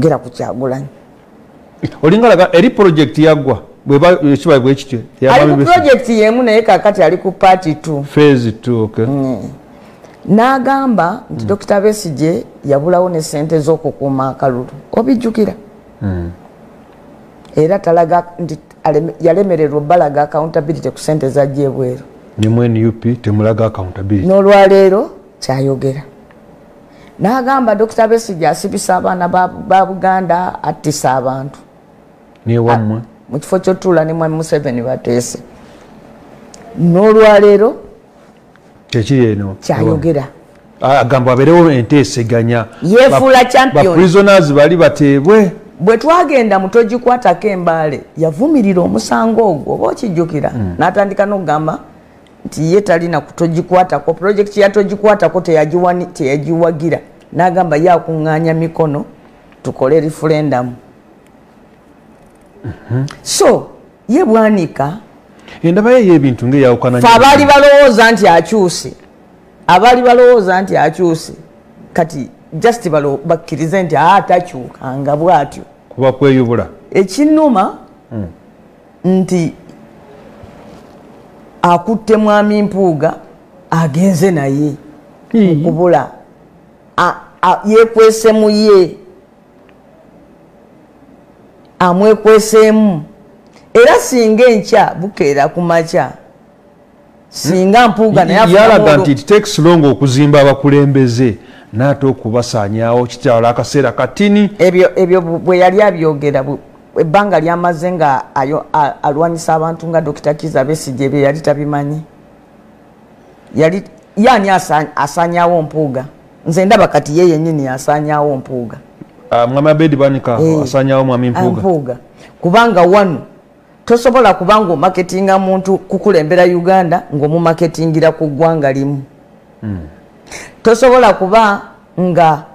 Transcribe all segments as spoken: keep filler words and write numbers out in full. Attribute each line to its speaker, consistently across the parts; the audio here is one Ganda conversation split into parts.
Speaker 1: yogera ku Kyagulanyi
Speaker 2: olingalaga eri project yagwa bweba kiba bwe kityo
Speaker 1: ali ku project yemu naye kakati ali ku party two
Speaker 2: phase two okay mm.
Speaker 1: N'agamba nti mm. Doctor Besigye yabulawo ne sente z'okukuuma akalulu obijjukira mm. Era talaga nti yalemererwa balaga accountability ku sente zajje bweru
Speaker 2: ni mu N U P temulaga accountability
Speaker 1: n'olwaleero kyayogera n'agamba Doctor Besigye asibisa abaana ba Buganda attisa abantu
Speaker 2: ni wamwe
Speaker 1: mu kifo ky'otuula ne Mwami Museveni bateese n'olwaleero
Speaker 2: kyekiri eno
Speaker 1: kyayogera
Speaker 2: agamba abeerewo enteeseganya
Speaker 1: yeefuula champion
Speaker 2: ba prisoners bali bateebwe
Speaker 1: bwe twagenda mu Togikwatako Embaale yavumirira omusango ogwo oba okijjukira mm. N'atandika n'okugamba nti ye talina ku Togikwatako project ya Togikwatako teyagiwani teyagiwagira n'agamba yakuŋŋaanya mikono tukole referendum mm -hmm. So ye Bwanika
Speaker 2: endaba ye y'ebintu ng'eyawukana
Speaker 1: fe abaali balowooza nti akyuse abaali balowooza nti akyuse kati just balo bakkirize nti atakyukanga bw'atyo
Speaker 2: kuba kweyubula
Speaker 1: ekinnuma mm. nti akutte Mwami Mpuuga agenze naye mm. kubula yeekwesemu ye amwekweseemu era singa enkya bukeera ku makya singa Mpuuga naye
Speaker 2: yalaga nti it takes long okuzimba abakulembeze n'ate okubasaanyaawo kitwala akaseera katini
Speaker 1: ebyo ebyo bwe yali abyogera ebbanga lyamaze nga alwanyisa abantu nga Dokita Kizza Besigye bye yali tabimanyi yali yani asaanyaawo Mpuuga nze ndaba kati ye yennyini asaanyaawo Mpuuga
Speaker 2: Mwami Abedi Bwanika asaanyaawo Mwami Mpuuga
Speaker 1: kubanga wano tosobola kubanga omaketinga muntu kukulembera Uganda ng'omumaketingira ku ggwanga limu mm. Tosobola kuba nga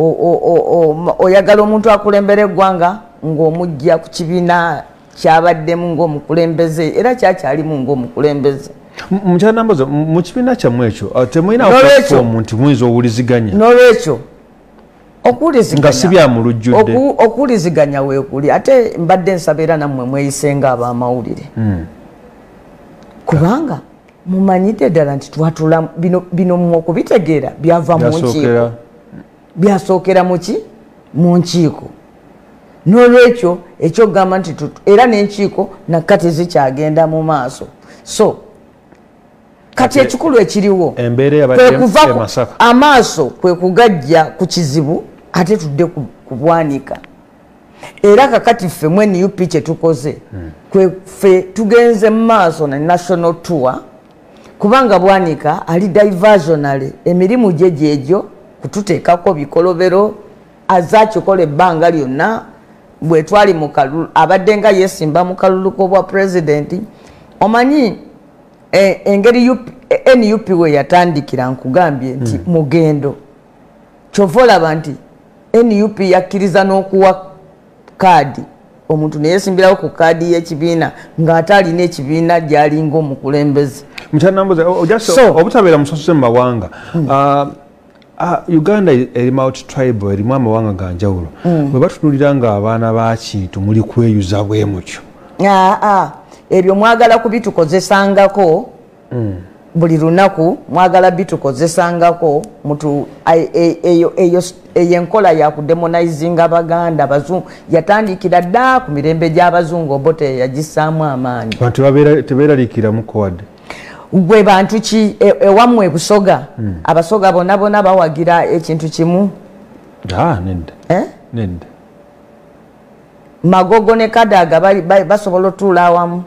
Speaker 1: oyagala omuntu akulembera eggwanga ng'omujja ku kibiina kyabaddemu ng'omukulembeze era kyakyalimu ng'omukulembeze
Speaker 2: mukyala Namboza mu kibiina kyammwe ekyo temulina platform nti muyinza owuliziganya
Speaker 1: n'olwekyo okuwuliziganya
Speaker 2: nga si bya mu lujjudde
Speaker 1: okuwuliziganya weekuli ate mbadde nsaba era nammwe mweyisenga ab'amawulire mm. kubanga mumanyite ddala nti twatula bino bino mu okubitegeera byava mu nkiiko byasookera mu ki mu nkiiko n'olwekyo ekyokugamba nti era n'enkiiko nakati zikyagenda mu maaso so kati ekikulu ekiriwo kwekuva amaaso kwe kugajja ku kizibu ate tudde ku Bwanika era kakati ffe mu N U P kye tukoze hmm. kwe ffe tugenze mu maaso na national tour kubanga Bwanika ali diversionary emirimu gye gyegyo kututeekako bikolobero azakikola ebbanga lyonna bwe twali mu kalulu abadde nga yesimba mu kalulu k'obwa president omanyi e, engeri N U P we yatandikira nkugambye nti mm. mugendo kyova olaba nti N U P yakkiriza n'okuwa kaadi omuntu neyesimbirawo ku kaadi y'ekibiina ng'ate alina ekibiina gy'alinga omukulembeze
Speaker 2: mukyala Namboza obutabeera musasuse mu mawanga mm. uh, uh, Uganda eri multi tribal erimu amawanga ga njawulo mm. bwe batunuulira ng'abaana ba kintu muli kweyuza bwe mutyo
Speaker 1: ah, ah. ebyo mwagala kubitukozesangako mm. buli lunaku mwagala bitukozesangako mutu eyo eyo enkola ya kudemonizinga Abaganda Abazungu yatandikira dda ku mirembe gy'Abazungu obote yagisaamu amaanyi
Speaker 2: bantu tebeeralikira mukowadde
Speaker 1: gwe bantu ki ewammwe Busoga hmm. Abasoga bonna bonna bawagira ekintu kimu
Speaker 2: ah nedda
Speaker 1: eh
Speaker 2: nedda
Speaker 1: Magogo ne Kadaga basobola otuula awamu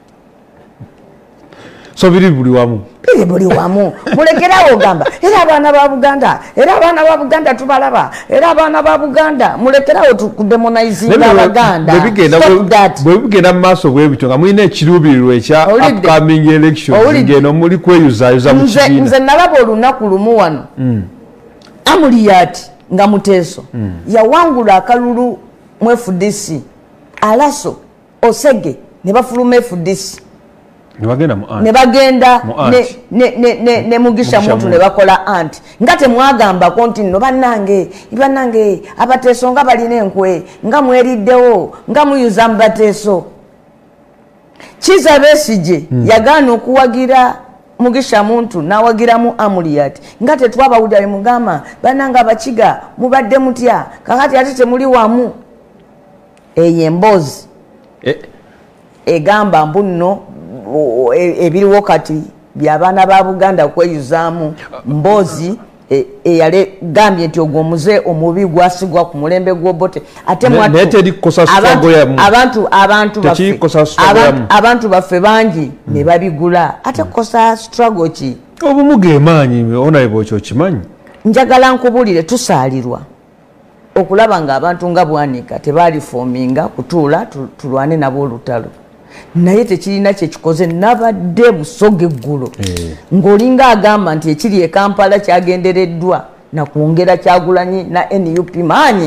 Speaker 2: so biri buli wamu
Speaker 1: biri buli wamu mulekerawo gamba era abaana ba Buganda era abaana ba Buganda tubalaba era abaana ba Buganda mulekerawo tukudemonizinga Abaganda
Speaker 2: bwe bigenda mu maaso bwebityo nga mulina ekiruubirirwa ekya upcoming elections ngeno muli kweyuzayuza mu kibiina
Speaker 1: nze nalaba olunaku lumu wano mm. Amuliyati nga Muteeso mm. yawangula akalulu mu F D C Alaso Osege ne bafuluma F D C
Speaker 2: ne
Speaker 1: bagenda ne Mugisha Muntu ne bakola anti nga temwagambako nti nno bannange bannange abateeso nga balina enkwe nga mweriddewo nga muyuza mu bateeso. Kizza Besigye yagaana okuwagira Mugisha Muntu n'awagiramu Amuriat nga tetwabawulira be mugamba bannange Abakiga mubadde mutya kakati ate temuli wamu. Eyo emboozi egamba mbu nno ebiriwo kati by'abaana ba Buganda kweyuzaamu mboozi eyale gambye nti ogwo muze omubi gwasigwa ku mulembe gw'Obote ate abantu abantu abantu baffe bangi ne babigula ate kosa struggle ki
Speaker 2: obumuge maanyi onayibo ekyo kimanyi.
Speaker 1: Njagala nkubulire tusaalirwa okulaba nga abantu nga Bwanika tebalifoominga kutuula tulwane nabo olutalo naye tekirina kyekikoze nabadde Busoga eggulo ng'olinga agamba nti ekiri e Kampala kyagendereddwa nakwongera Kyagulanyi na N U P maanyi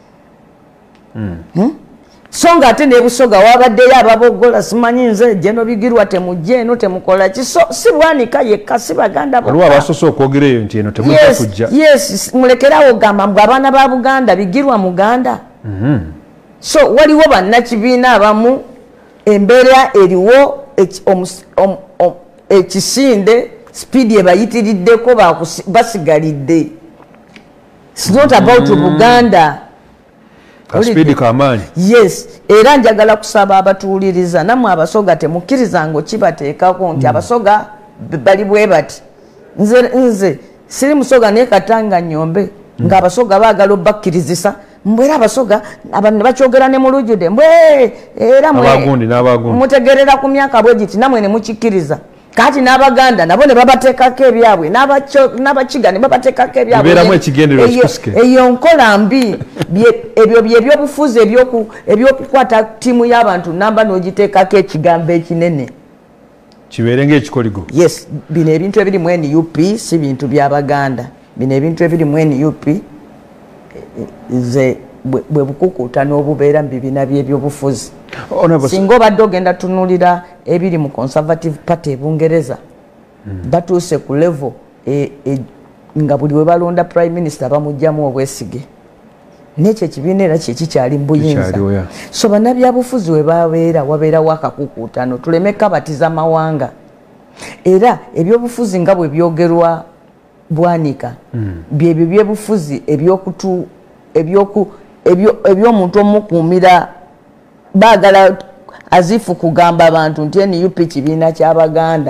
Speaker 1: so nga ate ne Busoga wabaddeyo ababogola simanyi nze Jeno Bigirwa temujje eno temukola ki so si Bwanika yekka si Baganda
Speaker 2: bokka waliwo abasoose okwogera eyo nti eno temujja kujja.
Speaker 1: Yes mulekerawo gamba mbwe abaana ba Buganda Bigirwa Muganda so waliwo bannakibiina abamu embeera eriwo ekisinde speed ebayitiriddeko basigalidde. It's not about Buganda.
Speaker 2: Speed kamaanyi.
Speaker 1: Yes era njagala kusaba abatuuliriza namwe Abasoga temukkiriza ngo kibateekako nti Abasoga bali bwe bati nze nze siri Musoga naye Katanga Nyombe nga Abasoga baagala obbakkirizisa mbwera Abasoga abantu bakyogera ne mu lujjude mbwe era
Speaker 2: abagundi n'abagundi
Speaker 1: mutegerera ku myaka bwe giti namwe ne mukikkiriza kati n'Abaganda nabo ne babateekako ebyabwe n'Abakiga ne babateekako ebyabwe
Speaker 2: beeramu ekigendererwa kikusike
Speaker 1: eyo nkola mbi ebyo byebyobufuzi ebyokukwata ttiimu y'abantu namba n'ogiteekako ekigambo ekinene
Speaker 2: kibeere ng'ekikoligo.
Speaker 1: Yes bino ebintu ebiri mu N U P si bintu by'Abaganda bino ebintu ebiri mu N U P ze bwe bukukuuta n'obubeera mu bibiina by'ebyobufuzi. Singa obadde ogenda tunuulira ebiri mu Conservative Party e Bungereza batuuse ku level nga buli we balonda Prime Minister bamugyamu obwesige n'ekyo ekibiina era kye kikyali mu buyinza. So bannabyabufuzi we babeera wabeerawo akakukuutano tuleme kabatiza mawanga era ebyobufuzi nga bwe byogerwa Bwanika byebyo byebufuzi ebyokutu ebyomuntu omukuumira baagala azifu kugamba abantu nti N U P kibiina ky'Abaganda.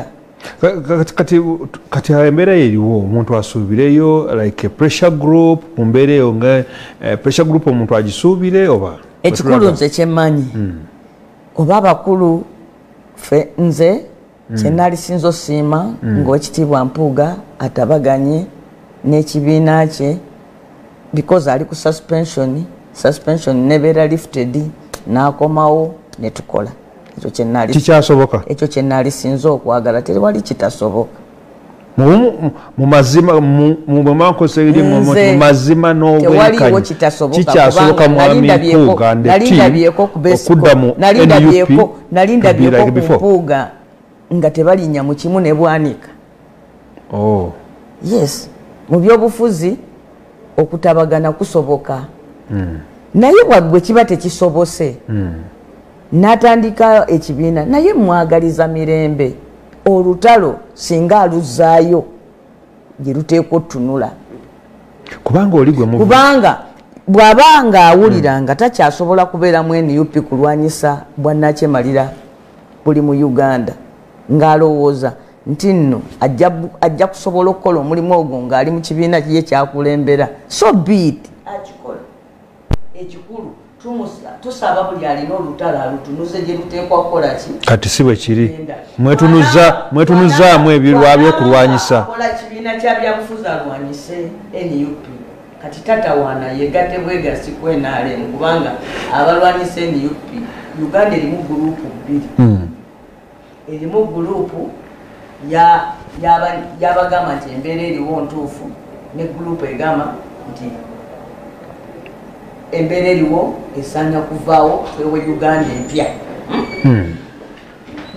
Speaker 2: Kati embeera eriwo omuntu asuubireyo like a pressure group mu mbeera eyo nga pressure group omuntu agisuubire oba
Speaker 1: ekikulu nze kyemmanyi oba abakulu ffe nze kyenali sinza osiima ng'Oweekitiibwa Mpuuga atabaganye n'ekibiina kye because ali ku suspension suspension nebeera lifted n'akomawo ne tukola ekyo kyenali
Speaker 2: kikyasoboka
Speaker 1: ekyo kyenali sinza okwagala tewali kitasoboka
Speaker 2: mu mazima mu bwemankoseeri mu mazima n'obwenkanya kikyasoboka mwami Mpuuga
Speaker 1: nalindabyeko ku Besco nalindabyeko ku Mpuuga nga tebalinnya mu kimu ne Bwanika.
Speaker 2: Oh
Speaker 1: yes mu byobufuzi okutabagana kusoboka naye wabwe kiba tekisobose n'atandika ekibiina naye mwagaliza mirembe olutalo singa aluzaayo gye luteekwa otunula
Speaker 2: kubanga oligwe mu
Speaker 1: kubanga bw'abanga awulira nga takyasobola kubeera mu N U P kulwanyisa bwannakyemalira buli mu Uganda ng'alowooza nti nno ajja kusobola okukola omulimu ogwo ng'ali mu kibiina kiye kyakulembera so be it akikola ekikulu tusaba buli alina olutalo alutunuze gye luteekwa kukola ki
Speaker 2: kati si bwe kiri mwetunuzaamu ebirwa by'okulwanyisa
Speaker 1: kola kibiina kya byabufuzi alwanyise N U P kati tatawaana yegatte bwegasi ku N R M kubanga abalwanyisa N U P Uganda erimu gurupu bbiri erimu gurupu yabagamba nti embeera eriwo ntuufu ne gurupu egamba nti embeera eriwo esaanya kuvaawo twewe Uganda empya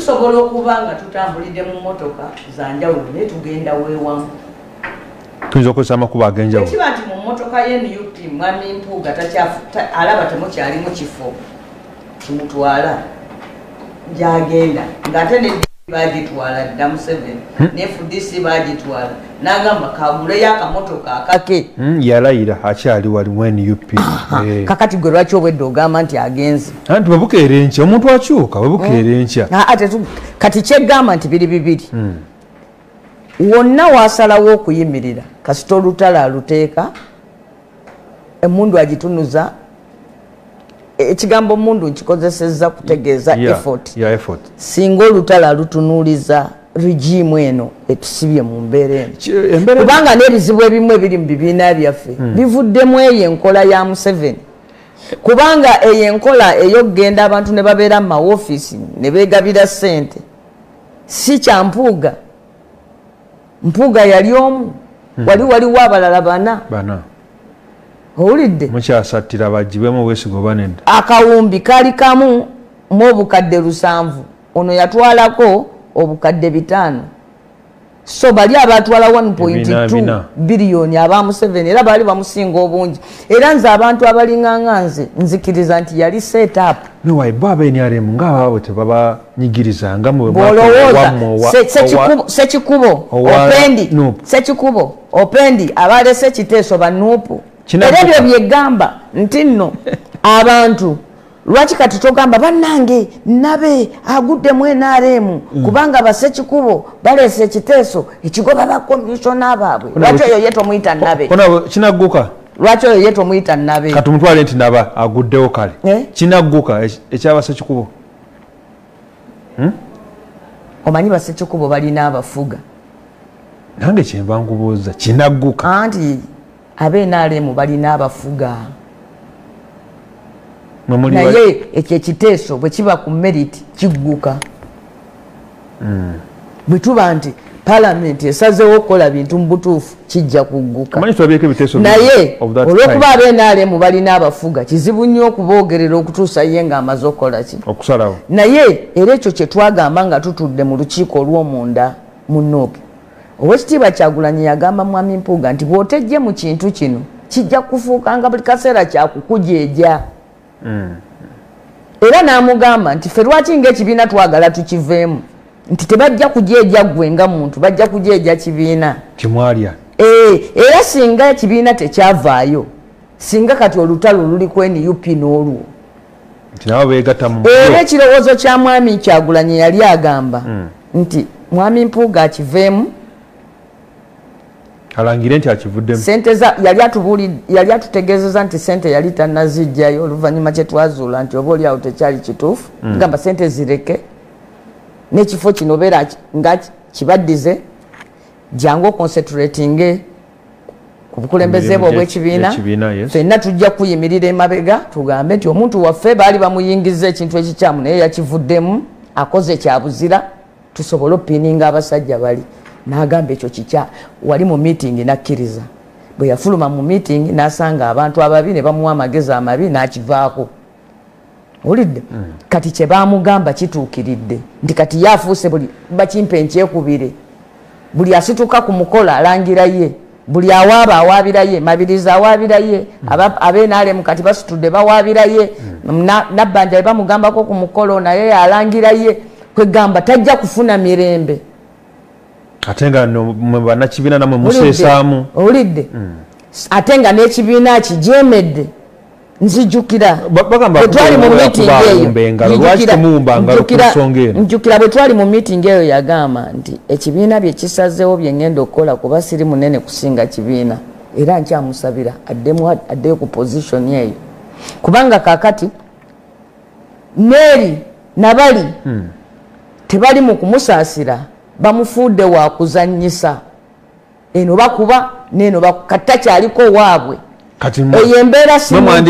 Speaker 1: tusobola okuba nga tutambulidde mu mmotoka za njawulo naye tugenda weewamu.
Speaker 2: Tuyinza okukozesa amakubo ag'enjawulo.
Speaker 1: Ekiba nti mu mmotoka y'N U P Mwami Mpuuga alaba temukyalimu kifo kimutwala gy'agenda ng'ate ne bagitwala dda Museveni ne F D C bagitwala n'agamba kaguleyo akamotoka akake.
Speaker 2: Yalayira akyali wali mu N U P.
Speaker 1: Kakati gwe lwaki obwedde ogamba nti agenze?
Speaker 2: Anti bwe bukeera enkya omuntu akyuka bwe bukeera enkya.
Speaker 1: Ate kati kyeggamba nti biri bibiri. Wonna wasalawo okuyimirira kasita olutala aluteeka emundu agitunuza. Ekigambo mundu nkikozesezza kutegeeza effort.
Speaker 2: Yeah, effort.
Speaker 1: Singa olutala lutunuuliza regime eno etusibye mu mbeera eno. Kubanga n'ebizibu ebimu ebiri mu bibiina byaffe bivuddemu eyo enkola ya Museveni. Kubanga eyo enkola ey'okugenda abantu ne babeera mu mawofiisi ne beegabira ssente si kya Mpuuga. Mpuuga yali omu wali waliwo abalala bana.
Speaker 2: Bana.
Speaker 1: Owulidde?
Speaker 2: Mukyasattira bagibwemu Besigye banedda.
Speaker 1: Akawumbi kali kamu mu obukadde lusanvu. Ono yatwalako obukadde bitaano. So bali abatwala one point two biliyoni aba Museveni era bali bamusinga obungi. Era nze abantu abalinganga nze nzikiriza nti yali set up.
Speaker 2: No why baba eni aremu ngaba tebaba nyigiriza ngamu
Speaker 1: bolowooza sekikubo sekikubo opendi sekikubo opendi abalese kiteeso banuupu. Era ebyo byegamba nti nno abantu lwaki kati togamba bannange nabe agudde mu N R M kubanga basekikubo balese ekiteeso ekigoba ba komishona baabwe. Lwaki oyo ye tomuyita nabe?
Speaker 2: Kona kinagguka.
Speaker 1: Lwaki oyo ye tomuyita nabe?
Speaker 2: Kati mutwale nti naba aguddewo kale. Kinagguka ekyaba sekikubo.
Speaker 1: Omanyi basekikubo balina abafuga.
Speaker 2: Nange kyenva nkubuuza kinagguka.
Speaker 1: Anti abe N R M balina abafuga. Naye ekyo ekiteeso bwe kiba ku merit kigguka. Bwe tuba nti palamenti esazeewo okukola bintu mu butuufu kijja kugguka. Naye olw'okuba abe N R M balina abafuga kizibu nnyo okuboogerera okutuusa ye ng'amaze okukola ki
Speaker 2: okusalawo.
Speaker 1: Naye era ekyo kye twagamba nga tutudde mu lukiiko olw'omunda mu Nuupu. Oweekitiibwa Kyagulanyi yagamba Mwami Mpuuga nti bw'otejje mu kintu kino kijja kufuuka nga buli kaseera kyakukujeeja. Era n'amugamba nti ffe lwaki ng'ekibiina twagala tukiveemu nti tebajja kujeeja ggwe nga muntu bajja kujeeja kibiina
Speaker 2: kimwalya.
Speaker 1: Era singa ekibiina tekyavaayo singa kati olutalo luli ku N U P n'olwo era ekirowoozo kya Mwami Kyagulanyi yali agamba nti Mwami Mpuuga akiveemu
Speaker 2: alangire nti akivuddemu.
Speaker 1: Sente za yali atubuli yali atutegeezeza nti sente yali tannazijjayo oluvannyuma kye twazuula nti oba oliawo tekyali kituufu gamba sente zireke n'ekifo kino beera nga kibaddize jangu concentrating ku bukulembeze bwe bw'ekibiina ffenna tujja kuyimirira emabega tugambe nti omuntu waffe baali bamuyingiza ekintu ekikyamu naye yakivuddemu akoze kyabuzira tusobole opininga abasajja bali. N'agamba ekyo kikya wali mu meeting nakkiriza bwe yafuluma mu meeting n'asanga abantu ababi ne bamuwa amagezi amabi n'akivaako. Olidde kati kye baamugamba kituukiridde nti kati yaafuuse buli bakimpe nkyekubire buli asituka ku mukola alangira ye buli awaaba awaabira ye mabiriza awaabira ye abe n'alemu kati basitudde bawaabira ye nabbanja bamugambako ku mukolo naye alangira ye kwegamba tajja kufuna mirembe.
Speaker 2: Ate nga bannakibiina namwe museesaamu.
Speaker 1: Owulidde ate nga n'ekibiina kijeemedde nzijjukira bwe twali mu meeting eyo njukira bwe twali mu meeting eyo yagamba nti ekibiina bye kisazeewo bye ngenda okukola kuba siri munene kusinga kibiina era nkyamusabira addeyo ku position eyo kubanga kaakati neeri nabali tebali mu kumusaasira bamufuudde wa kuzannyisa eno bakuba neno bakata kyaliko waabwe eyo embeera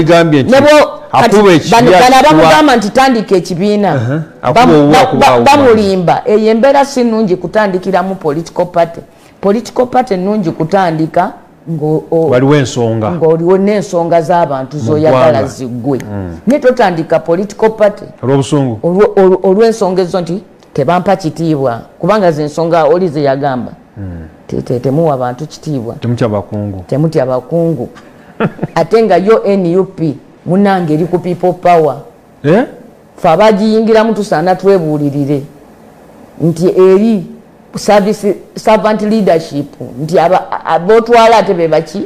Speaker 1: bamugamba nti tandika ekibiina bamulimba eyo embeera si nnungi kutandikiramu political party. Political party nnungi kutandika ng'oliwo n'ensonga z'abantu z'oyagala ziggwe naye totandika political party olw'ensonga ezo nti tebampa kitiibwa kubanga zensonga oli ze yagamba mm. temuwa abantu kitiibwa
Speaker 2: temutya bakungu
Speaker 1: temutya bakungu ate nga yo N U P munange eri ku people power
Speaker 2: eh?
Speaker 1: Fe abagiyingiramu tusaana twebuulirire nti eri service servant leadership nti abotwala ate be baki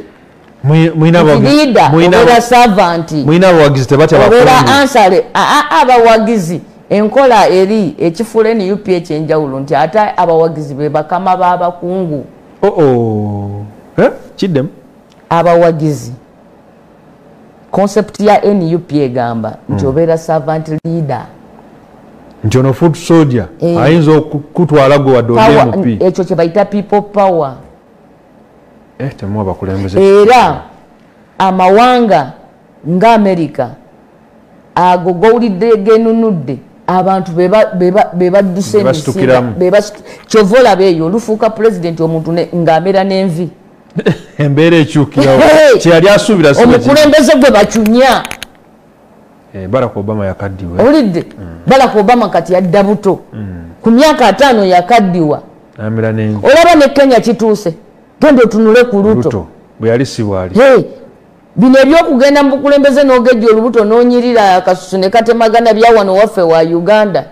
Speaker 1: mwina servant
Speaker 2: mwina abawagizi tebatya bakungu
Speaker 1: ansale abawagizi enkola eri ekifula N U P ekyenjawulo nti ate abawagizi be bakama b'abakungu
Speaker 2: oh oh eh kiddemu
Speaker 1: abawagizi concept ya N U P egamba nti obeera servant leader
Speaker 2: nti ono foot soldier ayinza okutwala gwe wadde oli M P
Speaker 1: ekyo kye bayita people power
Speaker 2: eh temuwa bakulembeze
Speaker 1: era amawanga nga America ago gowulidde genunudde abantu bebadduse emisinde kyovola beeyo olufuuka president omuntu ng'abeera n'envi
Speaker 2: embeera ekyukirawo kyeyali asuubira
Speaker 1: omukulembeze gwe bacunya
Speaker 2: Barack Obama yakaddiwa
Speaker 1: owulidde Barack Obama kati yadda buto ku myaka ataano yakaddiwa olaba ne Kenya kituuse genda otunule ku luto
Speaker 2: bwe yali sibwali
Speaker 1: bino ebyokugenda mu bukulembeze n'ogejja olubuto n'onyirira akasusu ne katemagana bya wano waffe wa Uganda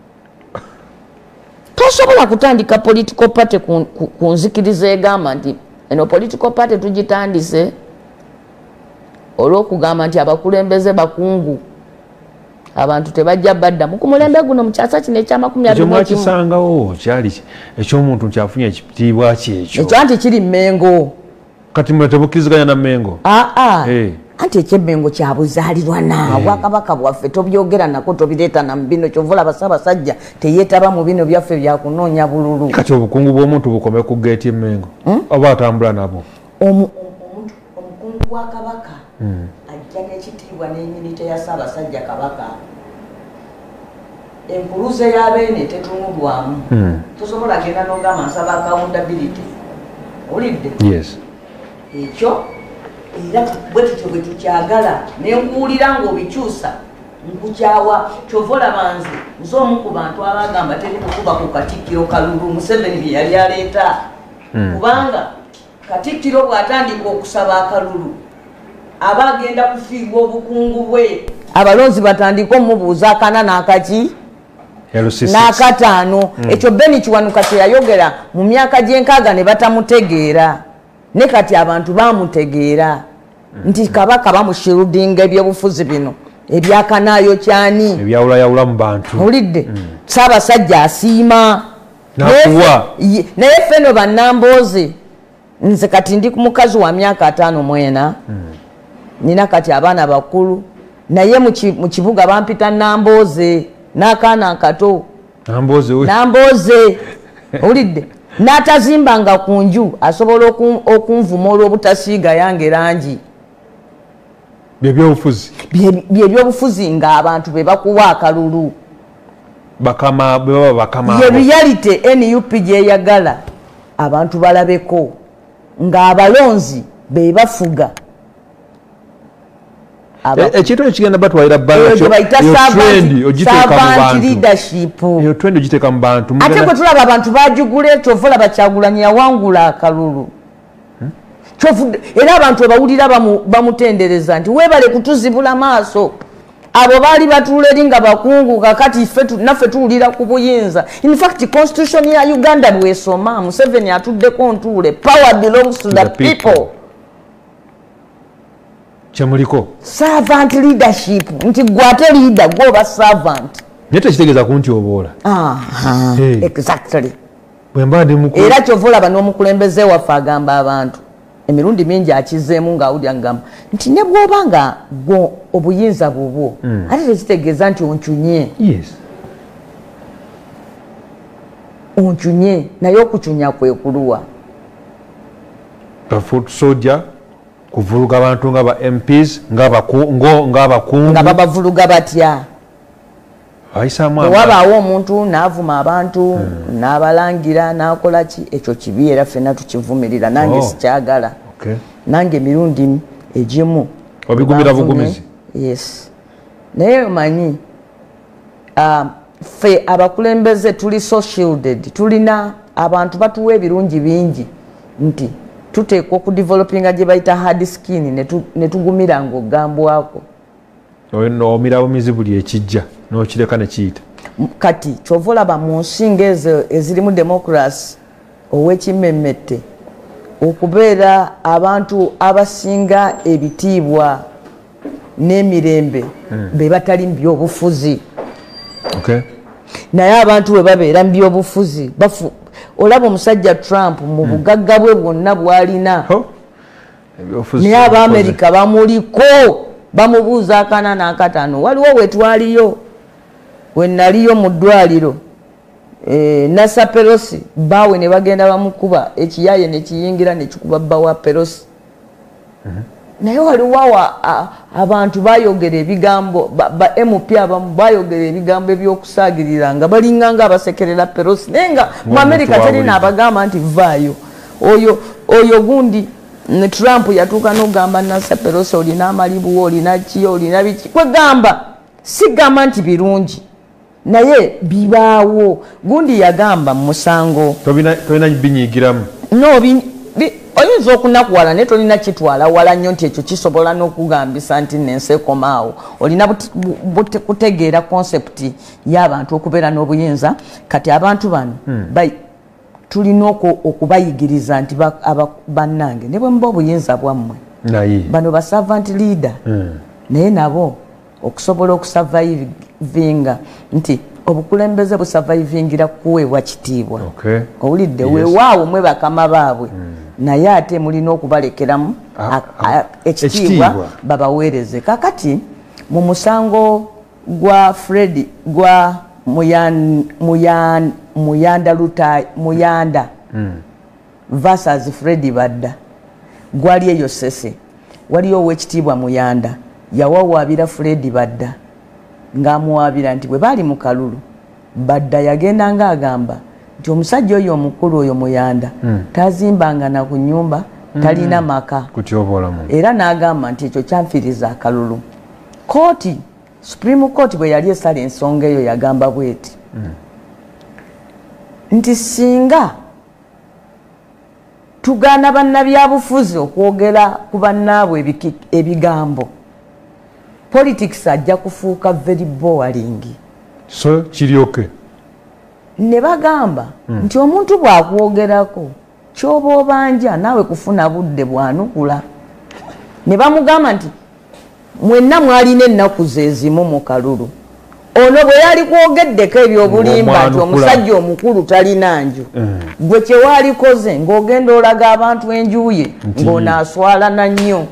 Speaker 1: tosobola kutandika political party ku nzikiriza egamba nti eno political party tugitandise olw'okugamba nti abakulembeze bakungu abantu tebajja badda mu kumulembe guno mu kyasa kino ekyamakumi abiri mu kimu
Speaker 2: kisangawo kyali ekyomuntu kyafunye ekitiibwa kyekyo
Speaker 1: ekyo anti kiri Mmengo
Speaker 2: kati mwe tebukkiriziganya na Mmengo
Speaker 1: aa anti eky'Emmengo kyabuzaalirwa naawe Bwakabaka bwaffe tobyogera nako tobireeta na mubino kyovula Bassaabasajja teyeetaba mu bino byaffe byakunoonya bululu
Speaker 2: kati obukungu bw'omuntu bukome ku geeti Emmengo oba atambula nabo
Speaker 1: omukungu wa Kabaka ajja n'ekitiibwa n'eminite ya Ssaabasajja Kabaka enkuluze y'abeene tetunulwamu tosobola genda n'ogamba nsaba accountability olidde ekyo era bwe tutyo bwe tukyagala nenkuwulira ng'obikyusa nkukyawa kyovola banzi nze omu ku bantu abagamba teri kukuba ku Katikkiro kalulu Museveni bye yali aleeta kubanga Katikkiro bw'atandika okusaba akalulu aba agenda kufiibwa obukungu bwe abalonzi batandika omubuuza akana n'akaki n'akataano ekyo Beni Kiwanuka kye yayogera mu myaka gy'enkaaga ne batamutegeera ne kati abantu bamutegeera nti Kabaka bamushirudinga ebyobufuzi bino ebyakanaayo kyani
Speaker 2: ebyawulayawula mu bantu
Speaker 1: olidde Ssaabasajja asiima naye ffeno bannambooze nze kati ndi ku mukazi wa myaka ataano mwena nina kati abaana bakulu naye mu kibuga bampita Nambooze n'akaana akato Nambooze olidde n'atazimbanga ku nju asobola okunvuma olw'obutasiiga yange langi
Speaker 2: byebyobufuzi
Speaker 1: byebyobufuzi ng'abantu be bakuwa akalulu
Speaker 2: bakama bwe bakama
Speaker 1: ye reality N U P gyeyagala abantu balabeko ng'abalonzi be bafuga
Speaker 2: ekintu ekigenda batwalira
Speaker 1: bantu
Speaker 2: ogiteeka mu bantu
Speaker 1: ate kwe tulaba abantu bajugula ekyovola Bakyagulanyi yawangula akalulu era abantu ebawulira bamutendereza nti weebale kutuzibula maaso abo baali batuula eri nga bakungu kakati naffe tuwulira ku buyinza in fact constitution ya Uganda bwesoma Museveni atuddeko ntuule power belongs to the people
Speaker 2: kyemuliko
Speaker 1: servant leadership nti gwate leader gwoba servant
Speaker 2: naye tekitegeeza ku nti oboola
Speaker 1: exactly
Speaker 2: era
Speaker 1: kyovulaba n'omukulembeze waffe agamba abantu emirundi mingi akizeemu ng'awulira ngamba nti ne bw'oba nga gwo obuyinza bwobwo ate tekitegeeza nti onchunye onchunye naye okuchunya kwe kuluwa
Speaker 2: foot soldier kuvuluga abantu nga ba M Ps ng'abakungu
Speaker 1: nga babavuluga batya wabaawo omuntu n'avuma abantu n'abalangira n'akola ki ekyo kibi era ffenna tukivumirira nange sikyagala nange emirundi egimu
Speaker 2: obigumira bugumizi
Speaker 1: yes naye omanyi fe abakulembeze tuli so shielded, tulina abantu batuwa ebirungi bingi nti tuteekwa okudevelopinga gye bayita hard skin ne tugumira ng'ogambwako
Speaker 2: omira bumizi buli ekijja n'okireka ne kiyita
Speaker 1: kati kyova olaba mu nsinga ezo ezirimu democracy ow'ekimmemmette okubeera abantu abasinga ebitiibwa n'emirembe be batali mu byobufuzi. Naye abantu bwe babeera mu byobufuzi olaba omusajja Trump mu bugagga bwe bwonna bw'alina naye Abaamerika bamuliko bamubuuza akana n'akataano. Waliwo we twaliyo we naliyo mu ddwaliro Nasa Pelosi bawe ne bagenda bamukuba ekiyaye ne kiyingira ne kikuba bba wa Pelosi. Naye waliwo abantu bayogera ebigambo ba M P abamu bayogera ebigambo ebyokusaagirira nga balinga nga abasekerera Pelosi naye nga mu Amerika terina abagamba nti vaayo oyo oyo gundi ne Trump yatuuka n'ogamba Nasa Pelosi olina amalibuwo olina ki olina biki kwegamba sigamba nti birungi naye bibaawo. Gundi yagamba mu musango
Speaker 2: tolina binyigiramu
Speaker 1: no oyinza okunakuwala naye tolina kitwala wala nnyo nti ekyo kisobola n'okugambisa nti nensi ekomaawo. Olina kutegeera konsepti y'abantu okubeera n'obuyinza. Kati abantu bano tulina okubayigiriza nti bannange ne bwe muba obuyinza bwammwe bano ba servant leader naye nabo okusobola okusavaivinga nti obukulembeze busavaivingira kuweebwa kitiibwa. Owulidde weewaawo mwe bakama baabwe naye ate mulina okubalekeramu ekitiibwa babaweereze. Kakati mu musango gwa Fred gwa Muyanda Lutai Muyanda versus Fred Badda gwali eyo sese waliyo ow'ekitiibwa Muyanda yawawaabira Fred Badda ng'amuwaabira nti bwe baali mu kalulu Badda yagenda ng'agamba nti omusajja oyo omukulu oyo Muyanda tazimbanga na ku nnyumba talina maka era n'agamba nti ekyo kyanfiriza akalulu. Kooti Supreme Court bwe yali esala ensonga eyo yagamba bweti nti singa tugaana bannabyabufuzi okwogera ku bannaabwe ebigambo politics ajja kufuuka very boring.
Speaker 2: So kiryoke
Speaker 1: ne bagamba nti omuntu bw'akwogerako ky'oba obanja naawe kufuna budde bwanukula. Ne bamugamba nti mwenna mwalina ennaku zezimu mu kalulu ono bwe yali kwogeddeko ebyobulimba nti omusajja omukulu talina nju gwe kyewalikoze ng'ogenda olaga abantu enjuye ng'onaaswalana nnyo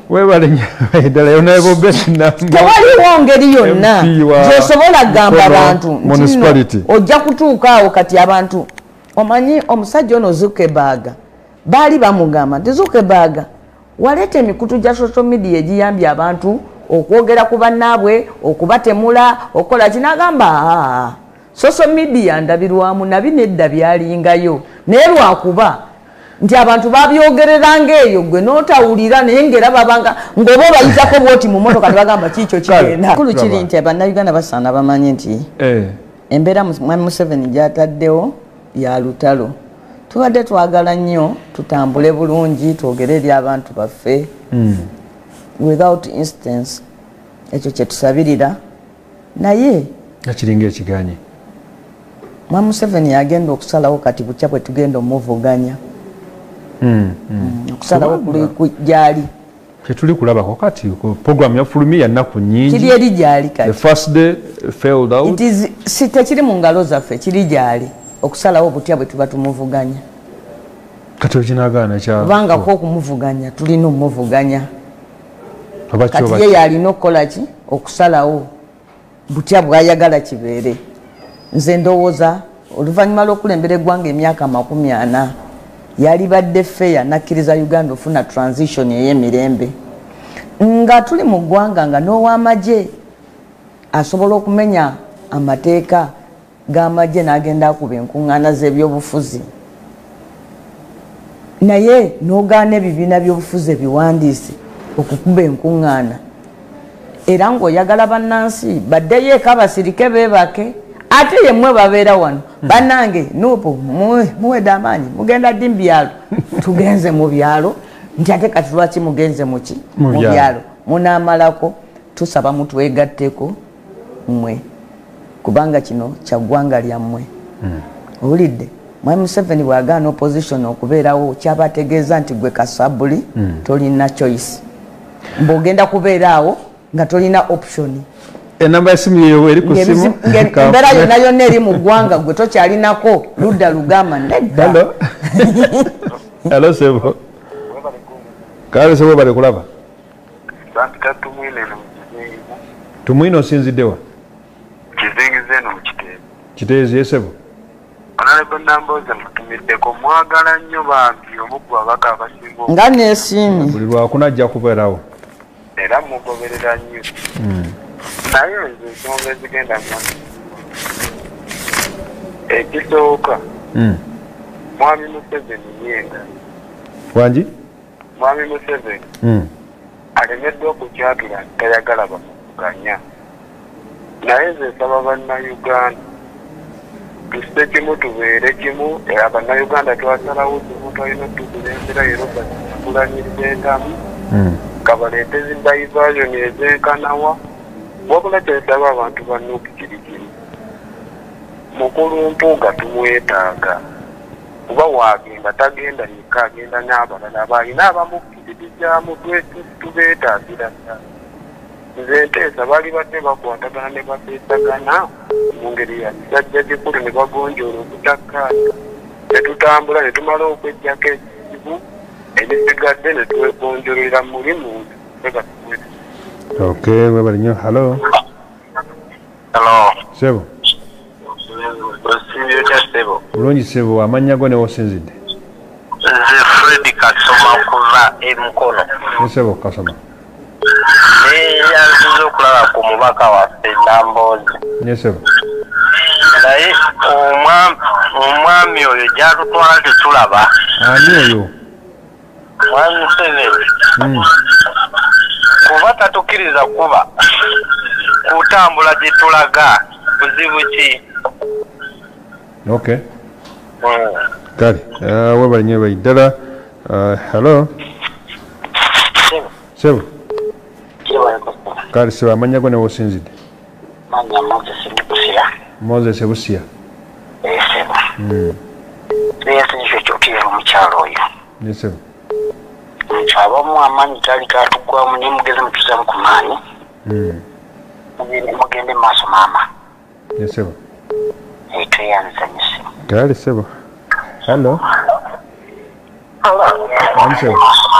Speaker 1: tewaliwo ngeri yonna gyosobola kugamba abantu nti ojja kutuuka awo kati abantu omanyi omusajja ono Zuckerberg baali bamugamba nti Zuckerberg waleeta emikutu gya social media egiyambye abantu okwogera ku bannaabwe okubatemula okola kinagamba social media ndabirwamu nabi nedda byalingayo naye lwakuba nti abantu babyogereranga eyo gwe n'otawulira naye ngera babanga ng'oba obayitako bwoti mu motoka ne bagamba kiikyo kigenda. Kulu kiri nti bannayuganda basaana bamanyi nti embeera Mwami Museveni gy'ataddewo ya lutalo. Tubadde twagala nnyo tutambule bulungi twogere eri abantu baffe without instance ekyo kyetusabirira naye
Speaker 2: akiringa ekiganye
Speaker 1: Mwami Museveni yagenda okusalawo kati bukya bwe tugenda omuvuganya okusalawo gyali
Speaker 2: kyetuli kulabako kati program yafulumia ennaku nnyingi
Speaker 1: kiri eri gyali kati
Speaker 2: the first day failed out
Speaker 1: si tekiri mu ngalo zaffe kiri gyali okusalawo butya bwe tuba tumuvuganya
Speaker 2: kati okinagaana kya
Speaker 1: kubanga ko okumuvuganya tulina omuvuganya kati ye yalina okukola ki okusalawo butya bwayagala kibeere. Nze ndowooza oluvannyuma lw'okulembera eggwanga emyaka makumi ana yali badde feya nakkiriza Uganda ofuna transition ey'emirembe nga tuli mu ggwanga nga n'ow'amagye asobola okumenya amateeka g'amagye n'agenda akuba enkuŋŋaana z'ebyobufuzi naye n'ogaana ebibiina by'obufuzi ebiwandiise okukuba enkuŋŋaana era ng'oyagala bannansi baddeyo eka basirike beebake ate yemmwe babeera wano bannange nupo muwedde amaanyi mugenda ddi mu byalo tugenze mu byalo nti ate kati lwaki mugenze muki mu byalo munaamalako tusaba mutwegatteko mmwe kubanga kino kya ggwanga lyammwe owulidde mwami Museveni bw'agaana opposition okubeerawo kyabategeeza nti gwe kasabuli tolina choice mb'ogenda kubeeraawo nga tolina option
Speaker 2: enamba yasimu yeyo eri ku simu
Speaker 1: embeera yonna yonna eri mu ggwanga gwe tokyalinako ludda lugamba nedda.
Speaker 2: Hello Sebo. Kale Sebo bali kulaba. Tumwine osinziddewa?
Speaker 3: Kizingize no mukiteezi.
Speaker 2: Kiteezi ye Sebo?
Speaker 3: Honorable Namboze mutumiddeko mwagala nnyo bambi omuggu abaka abasinga
Speaker 1: nga neesiimye
Speaker 2: buli lwakuna ajja kubeerawo
Speaker 3: era mugoberera nnyo naye nze ensonga ezigenda mwana ekisooka mwami Museveni yenga
Speaker 2: wangi
Speaker 3: mwami Museveni alemeddwa okukyatula nti tayagala bamuvuganya naye nze nsaba bannayuganda tusite kimu tubeere kimu abannayuganda twasalawo kimu twalina tukulembera era bakulanyiriza entamu kabaleete zidayivazoni ezenkanawa wabula kyesaba abantu bannuuki kiri kimu mukulu mpuuga tumwetaaga kuba waagenda tagenda yekka agenda n'abalala baalina abamukkiririzaamu tubeetaagira ddala nze nteesa baali badde bakwatagana ne bateesagana mu ngeri ya kisajja gikulu ne bagonjoola okutakkaanya ne tutambula ne tumala okwejjako ekizibu ebisigadde ne twegonjolera muli muntu egatumuwete.
Speaker 2: Okay, webali nnyo. Hello.
Speaker 3: Hello.
Speaker 2: Sebo.
Speaker 3: Osinzidde otya Sebo?
Speaker 2: Bulungi Sebo, amannya go ne wosinzidde?
Speaker 3: Nze Fred Kasoma kuva e Mukono.
Speaker 2: Ne Sebo Kasoma.
Speaker 3: Yanziza okulaba ku mubaka waffe Namboze.
Speaker 2: Ne Sebo.
Speaker 3: Naye omwami oyo gyatutwala tetulaba.
Speaker 2: Ani oyo?
Speaker 3: Mwami Museveni. Kuba tatukkiriza kuba kutambula gye tulaga buzibu ki?
Speaker 2: Okay. Kale, webali nnyo bali ddala. Hello. Sebo. Kale Sebo, amannya go ne wosinzidde?
Speaker 3: Manya Moses Busia.
Speaker 2: Moses Busia.
Speaker 3: Eh Sebo. Mm. Yesinjwe kyokera omukyalo oyo.
Speaker 2: Ne Sebo.
Speaker 3: Abamu amaanyi gali gatugwamu ne mugeze mutuzamu ku maanyi.
Speaker 2: Mm.
Speaker 3: Mugende maaso maama.
Speaker 2: Ne Sebo.
Speaker 3: Eh tweyanzanyise.
Speaker 2: Kale Sebo. Hello.
Speaker 3: Hello.
Speaker 2: Ani Sebo.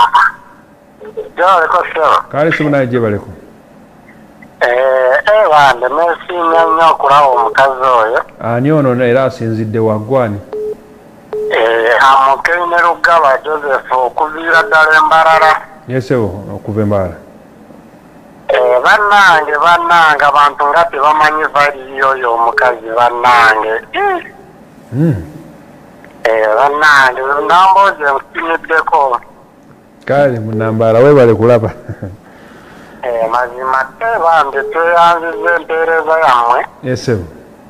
Speaker 3: Jale ko Sebo.
Speaker 2: Kale Sebo naye gye baleko.
Speaker 3: Eh eh wande mesiimya nnyo okulaba omukazi oyo.
Speaker 2: Ani ono era asinzidde waggwani?
Speaker 3: Amukeine Rugaba Joseph okuviira ddala Embarara.
Speaker 2: Yes Sebo, okuva Embarara.
Speaker 3: Eh bannange bannange abantu nga tebamanyi valiyo oyo omukazi bannange.
Speaker 2: Mm.
Speaker 3: Eh bannange Namboze nkutumiddeko.
Speaker 2: Kale munambala webale kulaba.
Speaker 3: Eh mazima te bambi tweyanziza empeereza yammwe.
Speaker 2: Yes Sebo.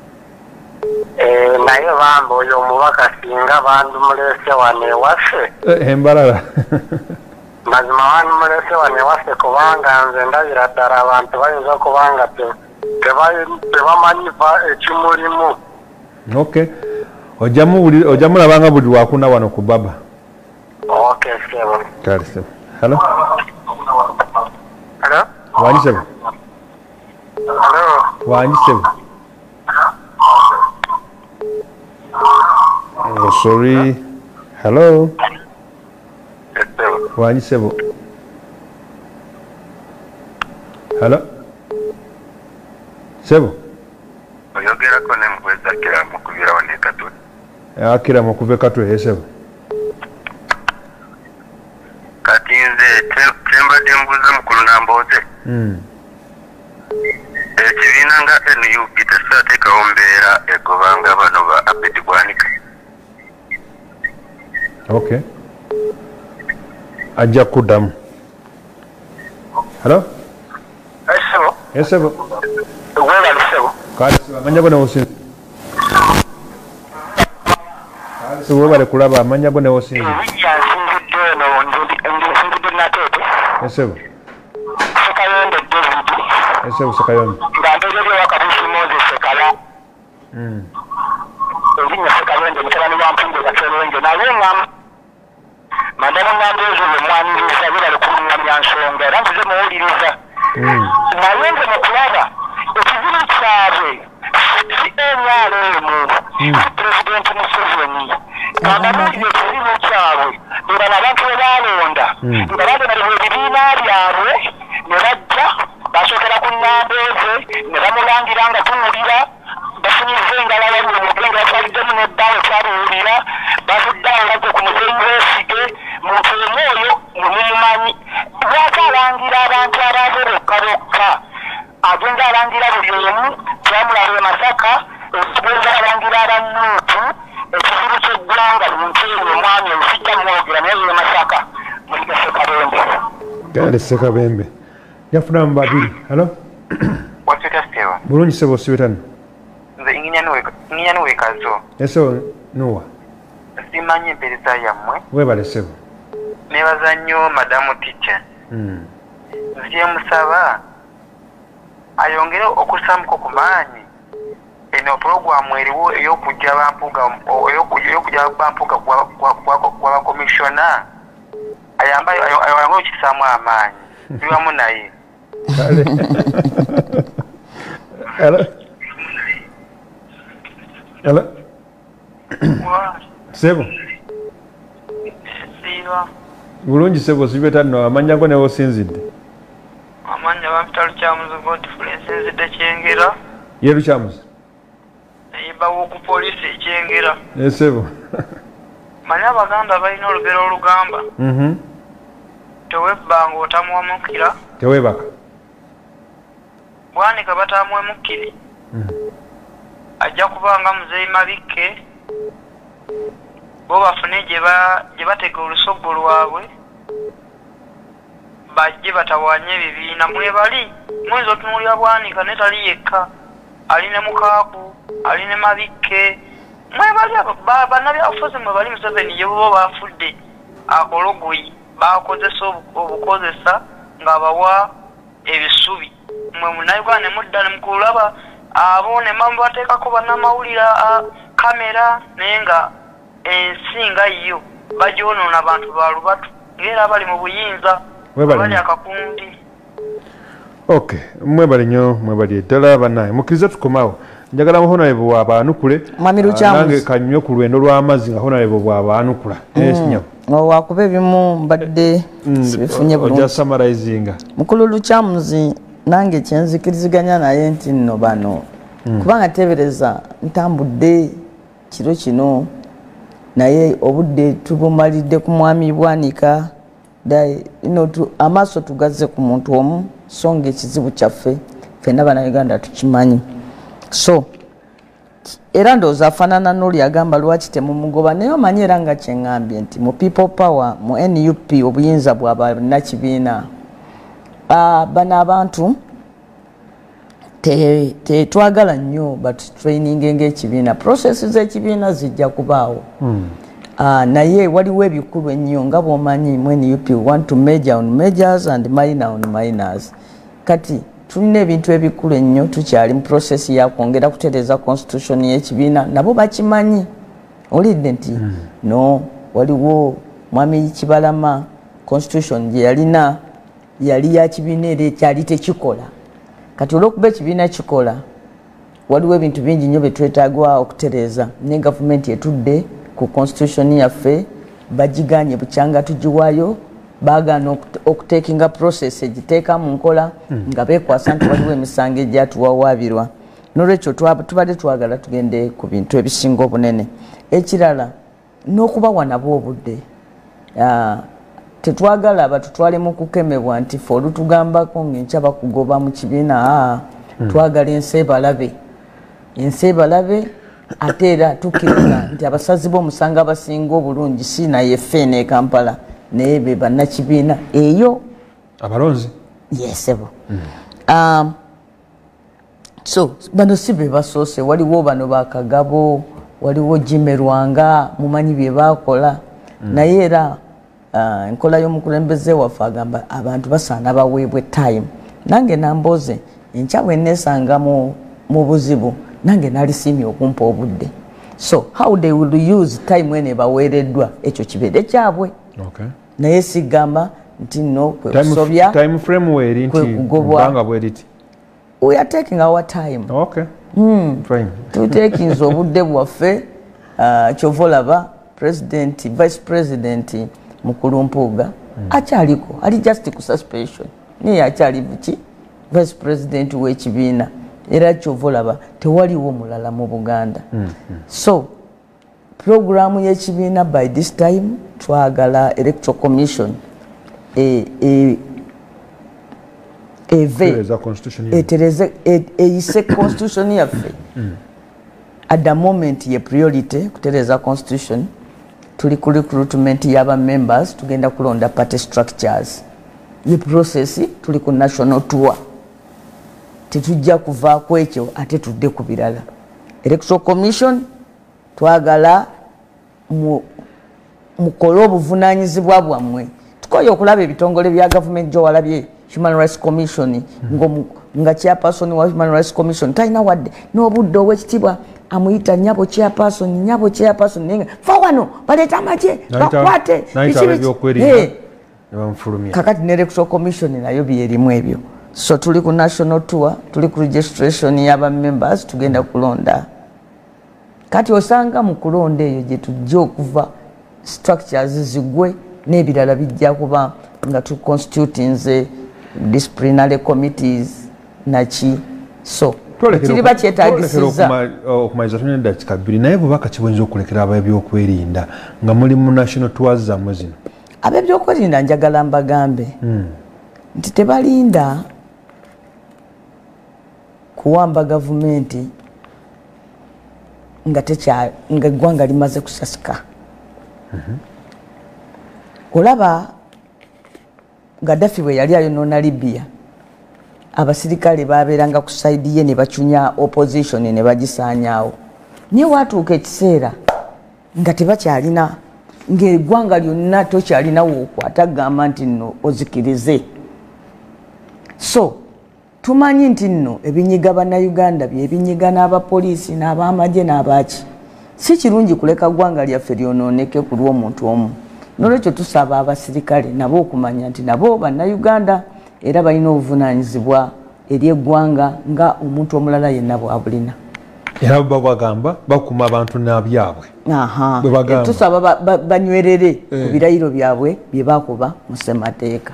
Speaker 3: Eh naye bambi oyo omubaka singa bandimulese wano ewaffe.
Speaker 2: Embarara.
Speaker 3: Mazima bandimulese wano ewaffe kubanga nze ndabira ddala abantu bayinza kubanga tebamanyi ekimulimu.
Speaker 2: Okay. Ojja mulabanga buli wakuna wano ku baba.
Speaker 3: Okay Sebo.
Speaker 2: Kale Sebo. Hello.
Speaker 3: Hello.
Speaker 2: Wanyi Sebo.
Speaker 3: Hello.
Speaker 2: Wanyi Sebo. Oh, sorry. Hello.
Speaker 3: Yes, Sebo.
Speaker 2: Wanyi Sebo. Hello. Sebo.
Speaker 3: Oyogerako ne mukweza kira mukubira wane Katwe.
Speaker 2: Akira mukuve Katwe ye Sebo.
Speaker 3: Kati nze kyembadde mbuuza mukulu Namboze.
Speaker 2: Mm.
Speaker 3: Ekibiina nga N U P tekisaateekawo mbeera egobanga bano ba Abedi Bwanika.
Speaker 2: Okay. Ajja kuddamu. Hello.
Speaker 3: Sebo.
Speaker 2: Yes Sebo.
Speaker 3: Webale Sebo.
Speaker 2: Kale Sebo, amanya go ne wosinzidde? Sebo bale kulaba amanya go ne osinzi.
Speaker 3: Erinnya nsinzidde eno nsinzidde Natete.
Speaker 2: Esebo.
Speaker 3: Sekayonde David.
Speaker 2: Esebo Sekayonde.
Speaker 3: Nga ntegeeze Wakabusi Moses Sekala.
Speaker 2: Mm.
Speaker 3: Erinnya Sekayonde mutabani wa Mpunge Gaterenge naye ngam madama ngamba ezo bwe mwaniriza bira lukulungamya nsonga era nzize muwuliriza. Naye nze mu kulaba ekizibu kyabwe si enyaaleemu si pulezidenti Museveni abamalire ekizibu kyabwe era n'abantu be baalonda nga bagemalibwa ebibiina byabwe ne bajja basookera ku nnambeeze ne bamulangira nga tuwulira bafunyiza engala wali omugenge batwaliddemu n'ebbaawe twabuwulira bavuddeawo bazze ku muzeyi Besigye muntu omwoyo mwe mumumanyi lwaki alangira abantu abaaze bokka bokka agenda alangira buli omu kyamulaba e Masaka ekigenda alangira abannuutu ekizibu ky'eggwanga muntu eyo omwami omusijja mwogera naye ye Masaka muliga Sekabembe
Speaker 2: Gale Sekabembe yafuna mu babiri halo
Speaker 3: wasita Stewa
Speaker 2: bulungi sebo sibetani
Speaker 3: nze inginya nuwe kazo
Speaker 2: eso nuwa
Speaker 3: simanyi empereza yammwe
Speaker 2: webale sebo
Speaker 3: nebaza nnyo madamu teacher
Speaker 2: mm.
Speaker 3: nziye musaba ayongere okusamuko ku maanyi eno programu eriwo ey'okujja bampuga ey'okujja bampuga kwa bakomishona ayamba ayonge okisaamu amaanyi biwamu naye
Speaker 2: Hello? Hello? Sebo?
Speaker 3: Siva.
Speaker 2: Bulungi sebo sibeta no amanya go ne osinzidde.
Speaker 3: Amanya bamtalu kyamuzi Godfrey nsinzidde Kyengera.
Speaker 2: Yeru kyamuzi.
Speaker 3: Iba wo ku police Kyengera.
Speaker 2: Eh sebo.
Speaker 3: Manya abaganda balina olugero olugamba.
Speaker 2: Mhm.
Speaker 3: Tewebanga otamwamukira.
Speaker 2: Tewebaka.
Speaker 3: Bwani kabatamwamukiri.
Speaker 2: Mhm.
Speaker 3: Ajja kubanga muzeyi Mabike. Bo bafune gye batega olusogo lwabwe bajje batawanye ebibiina mwebali muyinza otunuulira Bwanika netali yekka ali ne Mukaaku ali ne Mabike mwebali bannabyabufuzi mwebali Museveni ye bo bafudde akologoyi bakozesa obukozesa nga bawa ebisubi mwe munauganda ne mudda ne mukulaba abo ne mamba bateekako bannamawulire kamera naye nga ensinga yo bajonoona abantu balubatu ngera bali mu buyinza bali akakundi.
Speaker 2: Okay, mwebali nnyo mwebali ddala bannaye mukkiriza tukomawo njagala muhonaevu bw'abaanukule nange kanyumye ku lwendo lw'amazzi nga honaevu bw'abaanukula
Speaker 1: wakuba ebimu mbadde sibifunye bulungi
Speaker 2: oja summarizinga
Speaker 1: mukulu Lukyamuzi nange kyenzikiriziganya naye nti nno bano kubanga tebereza ntambudde kiro kino naye obudde tubumalidde ku mwami Bwanika amaaso tugazze ku muntu omu so nga ekizibu kyaffe ffenna bannayuganda tukimanyi so era ndowooza afaanana n'oli agamba lwaki temumugoba naye omanyi era nga kyeŋŋambye nti mu people power mu N U P obuyinza bwa bannakibiina bano abantu tetwagala nnyo batutraininge ng'ekibiina process z'ekibiina zijja kubaawo naye waliwo ebikulu ennyo nga bw'omanyi mu N U P we want to major on majors and minor on minors kati tulina ebintu ebikulu ennyo tukyali mu process ya kwongera kutereeza constitution y'ekibiina nabo bakimanyi olidde nti no waliwo mwami Kibalama constitution gye yalina yali ya kibiina era ekyali tekikola kati olw'okuba ekibiina kikola waliwo ebintu bingi nnyo byetwetaagwa okutereeza ne gavumenti etudde ku constitution yaffe bagiganye bukyanga tugiwaayo baagaana okuteekinga process egiteeka mu nkola nga beekwasa nti waliwo emisango egyatuwawaabirwa n'olwekyo tubadde twagala tugende ku bintu ebisinga obunene ekirala n'okubawa nabo obudde tetwagala batutwalemu kukemebwa nti fe olutugambako ng'enkya bakugoba mu kibiina twagala ensi ebalabe ensi ebalabe ate era tukkiriza nti abasazi b'omusango abasinga obulungi si naye ffeena e Kampala naye be bannakibiina eyo
Speaker 2: abalonzi
Speaker 1: yesebo um, so bano si be basoose waliwo bano bakagabo waliwo Jimmy Lwanga mumanyi bye bakola mm. naye era uh, enkola y'omukulembeze waffe agamba abantu basaana baweebwe time nange namboze enkya bwe nesanga mu, mu buzibu nange nalisimye okumpa obudde so how they will use time when baweereddwa ekyo kibeere kyabwe
Speaker 2: okay.
Speaker 1: naye sigamba nti no kwesobya
Speaker 2: time frame weri nti mbanga bweriti
Speaker 1: we are taking our time
Speaker 2: okay
Speaker 1: mm. fine to taking obudde bwaffe uh, kyovolaba president vice president Mukulu Mpuuga mm. akyaliko ali just ku suspension naye akyali buki vice president w'ekibiina era kyovolaba tewaliwo mulala mu Buganda mm. mm. so programu y'ekibiina by this time twagala electoral commission e e eve etereze eyise constitution yaffe at the moment ye priority kutereza constitution tuli ku recruitment y'aba members tugenda kulonda party structures ye process tuli ku national tour tetujja kuva kwekyo ate tudde ku birala electoral commission twagala mu mukolo obuvunanyizibwa bwammwe tukoye okulaba ebitongole bya government jo walabye Human Rights Commission mm. ngo nga chairperson wa Human Rights Commission taina wadde n'obudde ow'ekitibwa amuyita nyabo chairperson nyabo chairperson nenga fa wano baleta amaje bakwate kakati ne electoral commission nayo byerimu ebyo so tuli ku national tour tuli ku registration y'aba members tugenda kulonda kati osanga mu kulonda eyo gye tujja okuva structures zigwe n'ebirala bijja kuba nga tu constituting disciplinary committees nachi so kiri bakyetaagisiza
Speaker 2: okumaliza tune dakika bbiri naye bubaka kibwenza okulekera ab'ebyokwerinda nga muli mu national tours zammwe zino ab'ebyokwerinda njagala mbagambe hmm. nti tebalinda kuwamba gavumenti nga tekya nga eggwanga limaze kusasika mm-hmm. olaba Gaddafi bwe yali ayonoona Libya abasirikale babeeranga ku side ye ne bacunya opposition ne bagisaanyaawo naye watuuka ekiseera nga tebakyalina ng'eggwanga lyonna tokyalinawo okwata gamba nti nno ozikirize so tumanyi nti nno ebinyiga bannayuganda byebinyiga n'abapoliisi n'abamagye n'abaaki si kirungi kuleka ggwanga lyaffe lyonooneke ku lw'omuntu omu nolwekyo tusaba abasirikale nabo okumanya nti nabo bannayuganda era balina obuvunaanyizibwa eri eggwanga nga omuntu omulala yenna bwabulina era babagamba bakuma abantu nabyabwe tusaba banywerere ku birayiro byabwe bye bakuba mu ssemateeka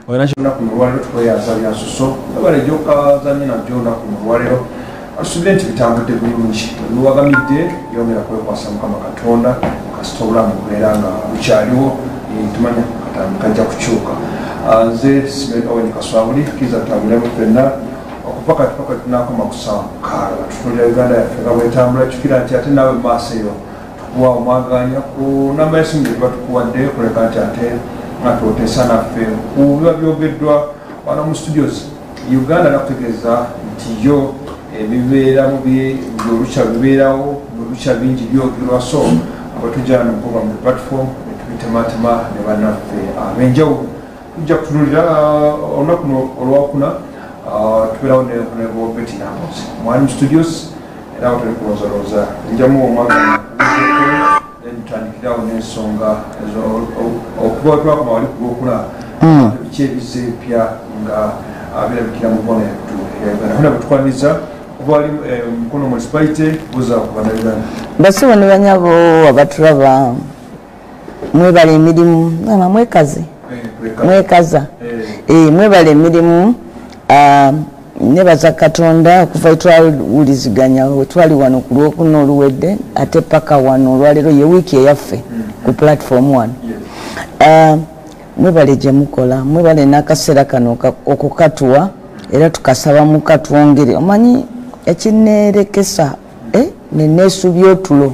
Speaker 2: asubire nti bitambudde bulungi luwagamidde yongera kwekwasa mukama katonda kasita obulamu bubeera nga bukyaliwo tumanya katambi kajja kukyuka nze Simeon Owen Kaswabuli kiza tutambulemu ffenna okuva kati paka tunakoma kusaawa mukaaga tutunulira Uganda yaffe nga bwetambula kikira nti ate naawe maaso eyo tukuwa omwaganya ku namba y'essimu gye tuba tukuwadde kuleka nti ate nga twotesa naffe ku biba byogeddwa wano mu studios Uganda nakutegeeza nti yo ebibeera mu byolukya bibeerawo olukya bingi byogerwa so abatujjana okuva mu platform netubitematema ne bannaffe ab'enjawulo tujja kutunulira olunaku olwakuna tubeerawo nebobeti namos mwali mu studios era awo tuli kulozaloza njamu omwagana netutandikirawo n'ensonga okuva twakoma wali ku lwokuna biki ebize epya nga birabikira mu bwana yagana betukwaniza kubali mukono municipality buza kubana Uganda basibo ne banyabo abatulaba mwebale emirimu mama mwekaze mwekaza eh mwebale emirimu nebaza Katonda okuva twawuliziganya twali wano ku lwokuna oluwedde ate paka wano olwalero ye wiki eyaffe ku platform one mwebale gye mukola mwebale n'akaseera kano okukatuwa era tukasaba mukatwongere omanyi ekineerekesa eh neneesubya otulo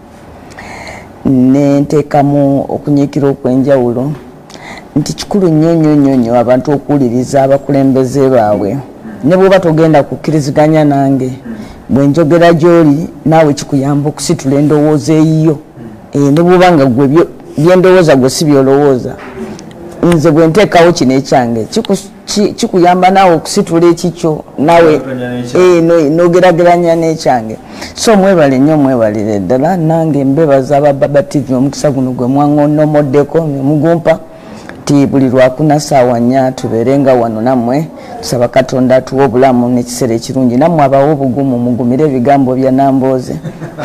Speaker 2: nenteekamu okunyiikira okw'enjawulo nti kikulu nnyo nnyo nnyo nnyo abantu okuwuliriza abakulembeze baabwe ne bw'oba togenda kukkiriziganya nange
Speaker 1: bwenjogera gyoli naawe kikuyamba okusitula endowooza eyiyo ne bwobanga gwe byendowooza gwe si byolowooza nze bwe nteekawo kino ekyange kikuyamba naawe okusitula ekikyo naawe n'ogerageranya n'ekyange so mwebale nnyo mwebalire ddala nange mbebaza abababa tv omukisa guno gwe mwaŋonomoddeko nemugumpa ti buli lwakuna saawa nnya tubeerenga wano nammwe tusaba katonda atuwa obulamu n'ekiseera ekirungi nammwe abawo obugumu mugumire ebigambo bya Nambooze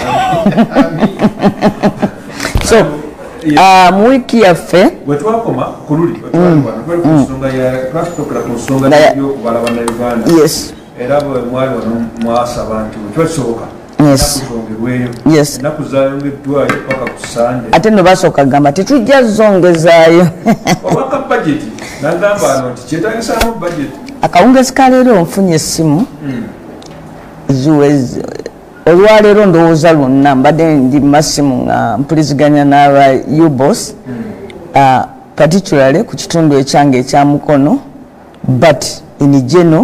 Speaker 1: so mu wiiki yaffe
Speaker 2: wetwakoma kululi ensonga twasitokera ku nsonga y'okubala bannayuganda era bwe mwali wano mwasaba nti wetwasoboka nakuzongerweyo ennaku zayongeddwayo paka ku sande
Speaker 1: ate no basooka kugamba tetujja zongezaayo
Speaker 2: obaka bajeti nagamba ano nti kyetagisaamu bajeti
Speaker 1: akawungezi ka leero nfunye essimu ziwezi olwaleero ndowooza lwonna mbadde ndi masimu nga mpuliziganya n'aba ubos particularly ku kitundu ekyange ekyamukono but in general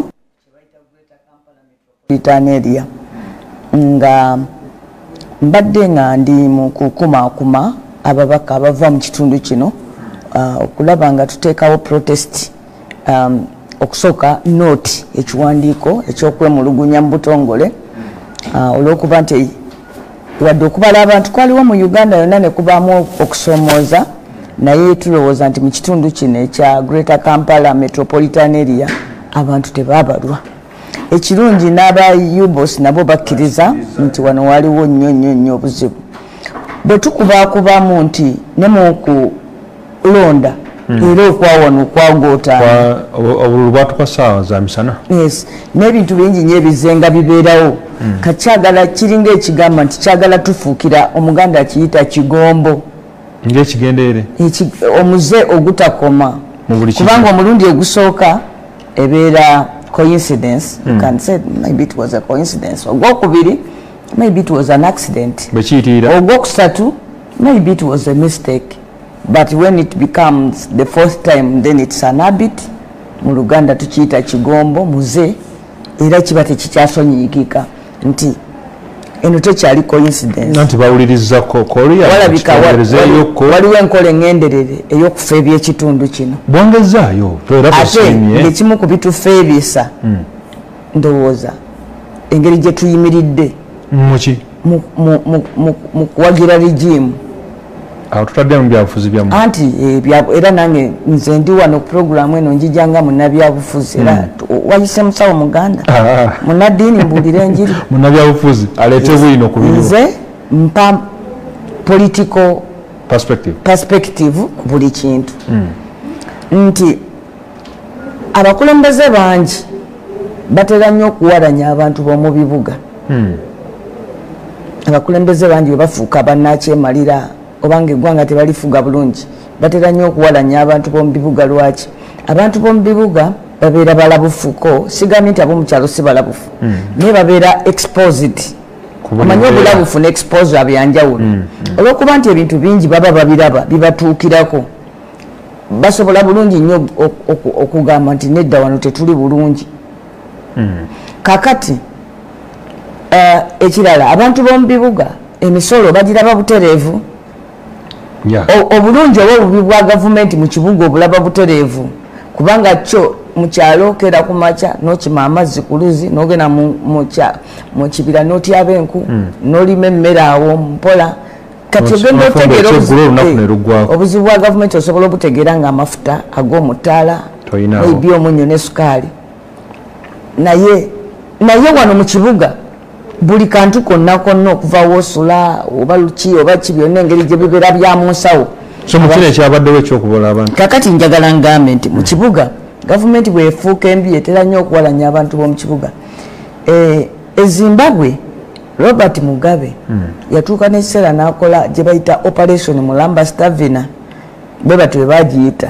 Speaker 1: metropolitan area nga mbadde nga ndi mu kukumaakuma ababaka abava mu kitundu kino okulaba nga tuteekawo protest okusooka nooti ekiwandiiko ekyokwemulugunya mu butongole olw'okuba nti wadde okubala abantu kwaliwo mu Uganda yonna ne kubaamu okusoomooza naye tulowooza nti mu kitundu kino ekya Greater Kampala Metropolitan Area abantu tebaabalwa ekirungi n'aba ubos nabo bakkiriza nti wano waliwo nnyo nnyo nnyo obuzibu bwe tukubaakubamu nti ne mu kulonda era okwawano okwagootaano
Speaker 2: obululu bwatuka saawa za misana
Speaker 1: yes n'ebintu bingi nnyo ebizenga bibeerawo kakyagala kiringa ekigamba nti kyagala tufuukira omuganda akiyita kigombo
Speaker 2: ng'ekigendeere
Speaker 1: omuze ogutakoma kubanga omulundi ogusooka ebeera coincidence you can say maybe it was a coincidence ogwokubiri maybe it was an accident
Speaker 2: bwekiyitira
Speaker 1: ogwokusatu maybe it was a mistake but when it becomes the fourth time then it's an habit mu Luganda tukiyita kigombo muze era kiba tekikyasonyiikika nti eno tekyali coincidence
Speaker 2: nti bawuliriza korea
Speaker 1: waliwo enkola eŋŋenderere ey'okufa eby'ekitundu kino
Speaker 2: bwongezaayo
Speaker 1: ate ngekimu ku bitufa ebisa ndowooza engeri gye tuyimiridde
Speaker 2: muki
Speaker 1: mu kuwagira regimu
Speaker 2: awo tutaddemu byabufuzi byamu
Speaker 1: anti era nange nze ndi wano puroguramu eno njijanga munnabyabufuzi era wayise musawo muganda munnaddiini mbuulira enjiri
Speaker 2: munnabyabufuzi aleete bwino ku bino
Speaker 1: nze mpa political
Speaker 2: perspective
Speaker 1: perspective ku buli kintu nti abakulembeze bangi batera nnyo okuwalanya abantu b'omu bibuga abakulembeze bangi bwe bafuuka bannakyemalira obanga eggwanga tebalifuga bulungi batera nnyo okuwalanya abantu b'omu bibuga lwaki abantu b'omu bibuga babeera balabufuko sigambye nti ab'omukyalo si balabufu naye babeera exposed omanyi obulabufu ne exposure byanjawulo olw'okuba nti ebintu bingi baba babiraba bibatuukirako basobola bulungi nnyo okugamba nti nedda wano tetuli bulungi kakati ekirala abantu b'omu bibuga emisolo bagiraba butereevu obulungi oba obubi bwa gavumenti mu kibuga obulaba butereevu kubanga kyo mukyalo okera ku makya n'okima amazzi ku luzi n'ogenda mu kibira n'otyaba enku n'olima emmere awo mpola kati ogenda otegeera obuzibu bwa gavumenti osobola obutegeera ng'amafuta ag'omutaala maybe omunnyo ne sukaali naye naye wano mu kibuga buli kantu konna konna okuva wosula oba luki oba ki byonna engeri gye bibeera bya mu nsawo
Speaker 2: so mu kino ekyabaddewo ekyokubola abantu
Speaker 1: kakati njagala ngambe nti mu kibuga gavumenti bwefuuka embi etera nnyo okuwalanya abantu b'omu kibuga e Zimbabwe Robert Mugabe yatuuka n'ekiseera n'akola gye bayita operation mulamba stavina bwe batyo bwe bagiyita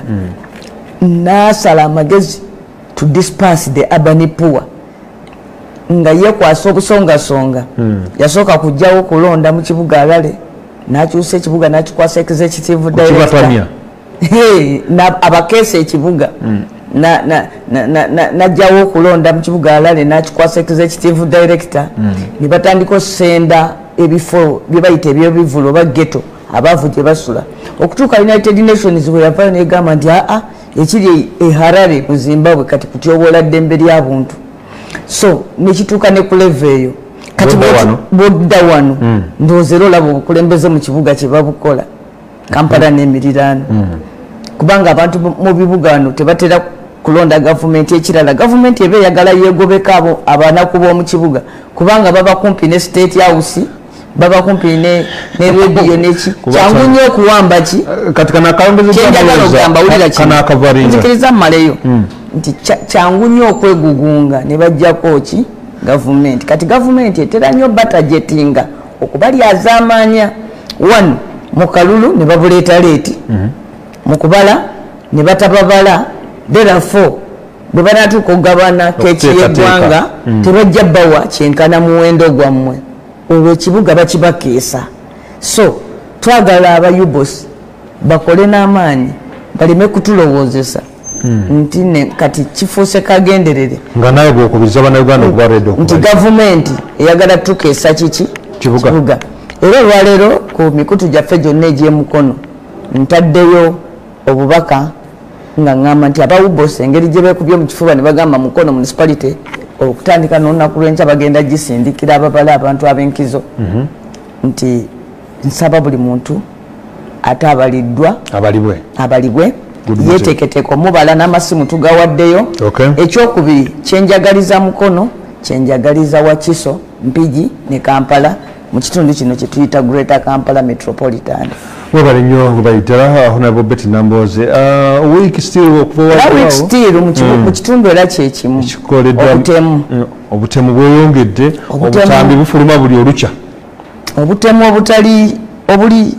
Speaker 1: n'asala amagezi to disperse the urban poor nga yekwasa obusongasonga yasooka kujjawo kulonda mu kibuga alale n'akyusa ekibuga n'akikwasa executive director abakeesa ekibuga na na na na, na, na jawo kulonda mu kibuga alale nakikwasa executive director mm. ne batandika senda ebifo byebayita ebyo bivulo ba ghetto abavu gye basula okutuuka United Nations bwe yava negamba nti aa ekiri e Harare mu Zimbabwe kati kutyobola ddembe ly'abuntu so nekituuka ne ku level eyo kati bodda wano mm. ndowooza era olaba obukulembeze mu kibuga kye babukola Kampala mm. n'emiriraano mm. kubanga abantu mu bibuga wano tebatera kulonda gavumenti ekirala gavumenti ebe yagala yegobeka abo abanaku b'omu kibuga kubanga baba kumpi ne State House baba kumpi ne ne radio neki kyangu nnyo okuwamba ki
Speaker 2: kati kana kalembeze kana akavaringa
Speaker 1: ntikiriza maleyo nti kyangu nnyo okwegugunga ne bajjako ki gavumenti kati gavumenti etera nnyo batajetinga okubali azamanya one mu kalulu ne babuleeta leeti mu kubala ne batababala therefore bwe banatuuka okugabana keeki y'eggwanga tebajja bbawa kyenkana muwendo gwammwe olwo ekibuga bakibakeesa so twagala abayubos bakole n'amaanyi baleme kutulowoozesa nti ne kati kifuuse kagenderere
Speaker 2: nga naye bw'okubiriza bannayuganda okuba ready
Speaker 1: nti gavumenti eyagala tukeesa kiki kibuga era olwaleero ku mikutu gyaffe gyonna egy'emukono ntaddeyo obubaka nga ngamba nti abawubos engeri gye beekubye mu kifuba ne bagamba mukono municipality okutandika n'olunaku lw'enkya bagenda gisindikira ababala abantu ab'enkizo nti nsaba buli muntu ate abaliddwa
Speaker 2: abalibwe
Speaker 1: abalibwe yeteeketeka omubala n'amasimu tugawaddeyo ekyokubiri kyenjagaliza mukono kyenjagaliza Wakiso Mpigi ne Kampala mu kitundu kino kye tuyita Greater Kampala Metropolitan
Speaker 2: webale nnyo webayitira Honorable Betty Nambooze week still okuva
Speaker 1: week still mu kitundu era kyekimu obutemu
Speaker 2: obutemu bweyongedde obutambi bufuluma buli olukya
Speaker 1: obutemu obutali obuli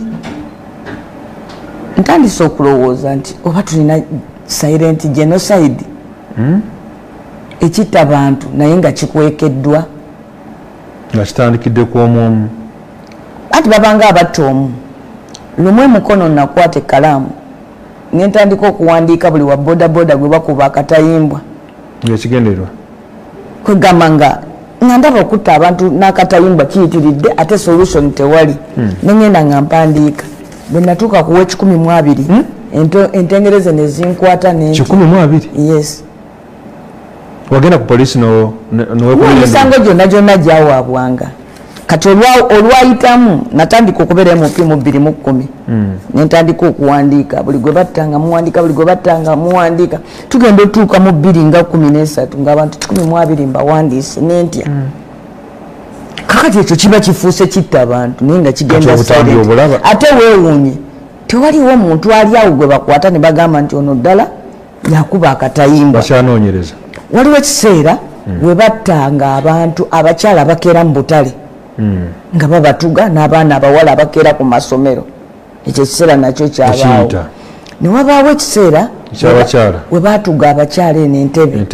Speaker 1: ntandise okulowooza nti oba tulina silent genocide ekitta abantu naye nga kikwekeddwa
Speaker 2: nga kitandikidde ku omwomu
Speaker 1: ati babanga abatta omu lumwe mukono nakwata ekkalaamu nentandika okuwandiika buli wa boda boda gwe bakuba akatayimbwa
Speaker 2: ekigendererwa
Speaker 1: kwegamba nga nga ndaba okutta abantu n'akatayimbwa kiyitiridde ate solution tewali nengenda nga mpandiika bwe natuuka kuwa ekikumi mu abiri entengereze ne zinkwata
Speaker 2: kikumi mu abiri
Speaker 1: yes
Speaker 2: wagenda ku polisi
Speaker 1: emisango gyonna gyonna gyawaabwanga kati olwayitamu natandika okubeera emupi mu bbiri mu kkumi nentandika okuwandiika buli gwe battanga muwandiika buli gwe battanga muwandiika tugenda otuuka mu bbiri nga kkumi n'esatu ng'abantu kikumi mu abiri mbawandiise nentya kakati ekyo kiba kifuuse kitta abantu naye nga kigenda ate weewuunye tewaliwo omuntu ali awo gwe bakwata ne bagamba nti ono ddala yakuba akatayimbwa
Speaker 2: bakyanoonyereza
Speaker 1: waliwo ekiseera we battanga abantu abakyala abakeera mu butale nga babatuga n'abaana abawala abakeera ku masomero ekyo ekiseera nakyo kyabaawo ne wabaawo ekiseera we baatuga abakyala eno entebe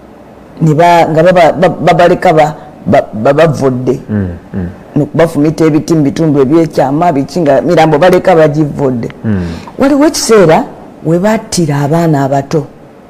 Speaker 1: nga babaleka babavudde nokubafumita ebiti mu bitundu ebyekyama biki nga mirambo baleka bagivudde waliwo ekiseera we battira abaana abato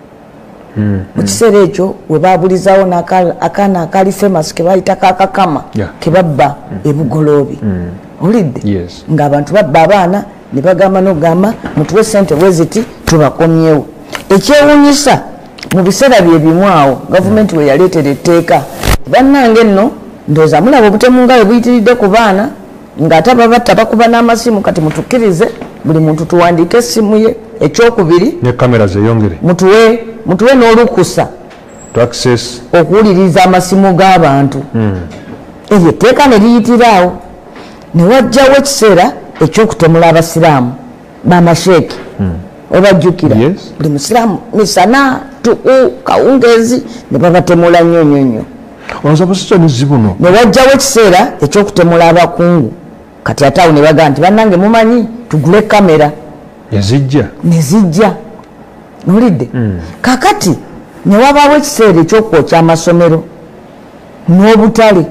Speaker 1: mu kiseera ekyo we babulizawo akaana akali famous ke bayita kakakama ke babba ebugoloobi olidde ng'abantu babba abaana ne bagamba n'ogamba mutuwe sente bweziti tubakomyewo ekyewuunyisa mu biseera bye bimu awo gavumenti we yaleetera etteeka bannange nno ndowooza mulaba obutemu nga bwe buyitiridde ku baana ng'ate ababatta bakuba n'amasimu kati mutukkirize buli muntu tuwandiike essimu ye ekyokubiri
Speaker 2: ne kamera zeyongere
Speaker 1: mutuwe mutuwe n'olukusa okuwuliriza amasimu g'abantu eryo etteeka ne liyitiraawo ne wajjawo ekiseera ekyokutemula abasiraamu bamasheeki obajjukira buli musiraamu misana tuku kawungeezi ne babatemula nnyo nnyo nnyo ne wajjawo ekiseera ekyokutemula abakungu kati ate awo ne bagamba nti bannange mumanyi tugule kamera
Speaker 2: nezijja
Speaker 1: nezijja nolidde kakati ne wabaawo ekiseera ekyokwokya amasomero n'obutale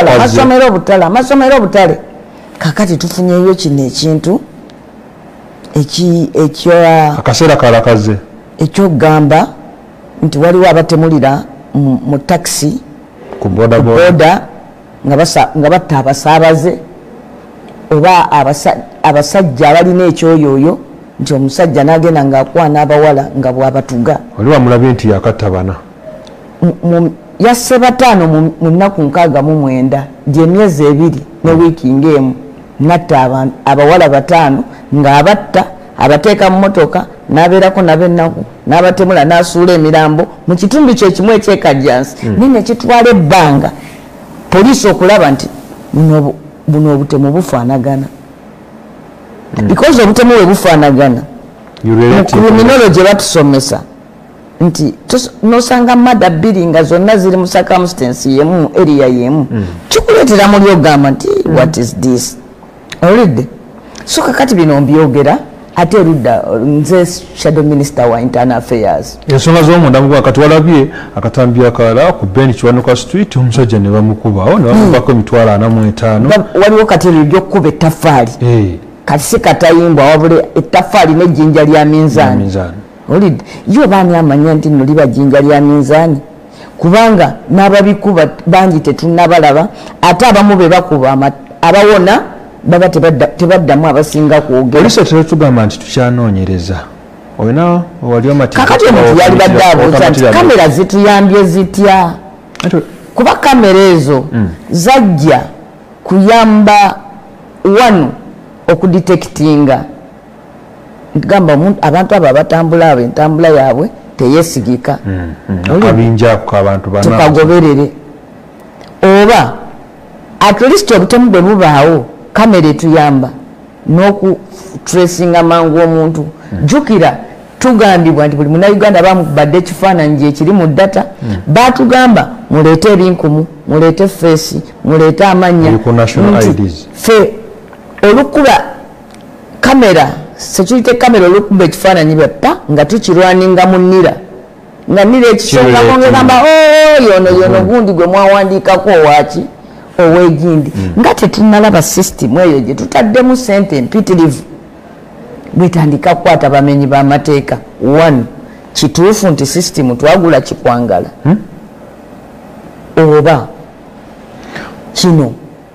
Speaker 1: amasomero obutale amasomero obutale kakati tufunyeyo kino ekintu eki ekyo
Speaker 2: akaseera kalakaze
Speaker 1: ekyogamba nti waliwo abatemulira mu taxi
Speaker 2: ku boda boda
Speaker 1: nga batta abasaabaze oba abasajja abalina ekyoyooyo nti omusajja n'agenda ng'akwana abawala nga bw'abatuga
Speaker 2: oli wamulabye nti yakatabana
Speaker 1: yasse bataano mu nnaku nkaaga mu mwenda gy'emyezi ebiri ne wiiki ng'emu natta abawala bataano ng'abatta abateeka mu motoka n'abeerako nab'ennaku n'abatemula n'asuula emirambo mu kitundu kye kimu ekyekajjansi naye ne kitwala ebbanga poliisi okulaba nti buno obutemu bufaanagana because obutemu bwe bufaanagana mu criminology batusomesa nti nosanga mada bbiri nga zonna ziri mu circumstance yemu area yemu kikuleetera muli ogamba nti what is this olidde so kakati bino mbyogera ate erudda nze shadow minister wa internal affairs
Speaker 2: ensonga z'omunda mu wakati walabye akatambi akalala ku Ben Kiwanuka street omusajja ne bamukubawo ne bamubako emitwalo ana mu etaano
Speaker 1: waliwo kati eryokkuba ettaffaali kati si katayimbwa wabula ettaffaali n'ejjinja lya minzaani olidde yo baani amanya nti nno liba jjinja lya minzaani kubanga n'ababikuba bangi tetunnabalaba ate abamu be bakuba abawona baba tebaddamu abasinga kwogera
Speaker 2: poliisi tetugamba nti tukyanoonyereza olina wali
Speaker 1: kakati omuntu yali badde abuuza nti kamera zituyambye zitya kuba kamera ezo zajja kuyamba wanu okudetektinga gamba abantu abo abatambula abo entambula yaabwe teyesigika tukagoberere oba at least obutemu bwe bubaawo kamera etuyamba n'okutracinga mangu omuntu jjukira tugambibwa nti buli munnayuganda bamubadde ekifaananyi gye kiri mu data baatugamba muleete ebinkumu muleete feesi muleete amannya fe olukuba kamera security kamera olukuba ekifaananyi beppa nga tukirwaninga mu nnira nga nnira ekisookako ngegamba yono yono gundi gwe mwawandiikako owaki owegindi nga tetunalaba system eyo gye tutaddemu sente empitirivu bwetandika kukwata bamenyi b'amateeka one kituufu nti system twagula kikwangala oba kino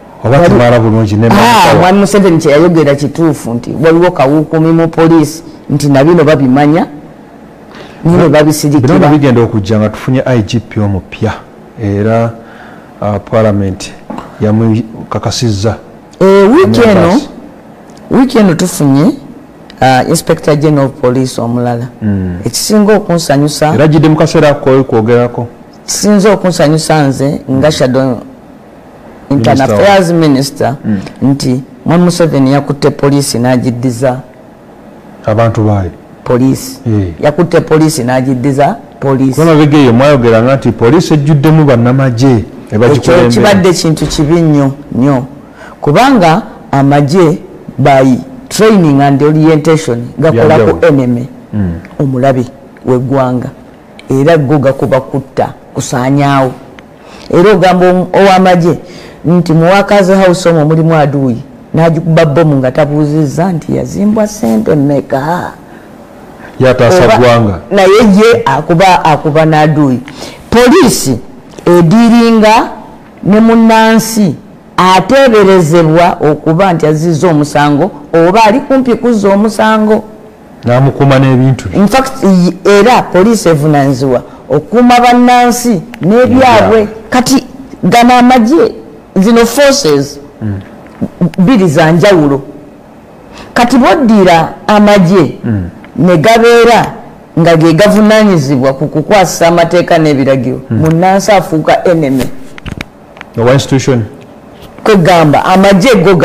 Speaker 1: mwami Museveni kyeyayogera kituufu nti waliwo kawuukumi mu poliisi nti nabino babimanya nino babisirikira
Speaker 2: bigenda okujja nga tufunye I G P omupya era parliament yamukakasizza
Speaker 1: wiiki eno wiiki eno tufunye inspector general of police omulala ekisinga okunsanyusa
Speaker 2: era gidde mu kaseera kwogerako
Speaker 1: kisinza okunsanyusa nze nga shadow internal affairs minister nti mwami Museveni yakutte poliisi n'agiddiza
Speaker 2: abantu baayo
Speaker 1: poliisi yakutte poliisi n'agiddiza poliisi
Speaker 2: mabega eyo mwayogeranga nti poliisi ejjuddemu bannamagye
Speaker 1: ekyo kibadde kintu kibi nnyo nnyo kubanga amagye by training and orientation gakola ku enemy omulabi w'eggwanga era go gakuba kutta kusaanyaawo era ogamba ow'amagye nti muwakazi house omwo mulimu aduuyi n'agikuba bbomu nga tabuuzizza nti yazimbwa sente mmeka
Speaker 2: yataasa ggwanga
Speaker 1: naye ye akuba akuba n'aduuyi poliisi ediringa ne munnansi ateeberezebwa okuba nti azizza omusango oba ali kumpi kuzza omusango
Speaker 2: n'amukuuma n'ebintu
Speaker 1: in fact era poliisi evunanyizibwa okukuuma bannansi n'ebyabwe kati gano amagye zino forces bbiri za njawulo kati boddira amagye ne gabeera nga ge gavunaanyizibwa ku kukwasisa amateeka n'ebiragiro munnansi afuuka enemy
Speaker 2: owa institution
Speaker 1: kwegamba amagye go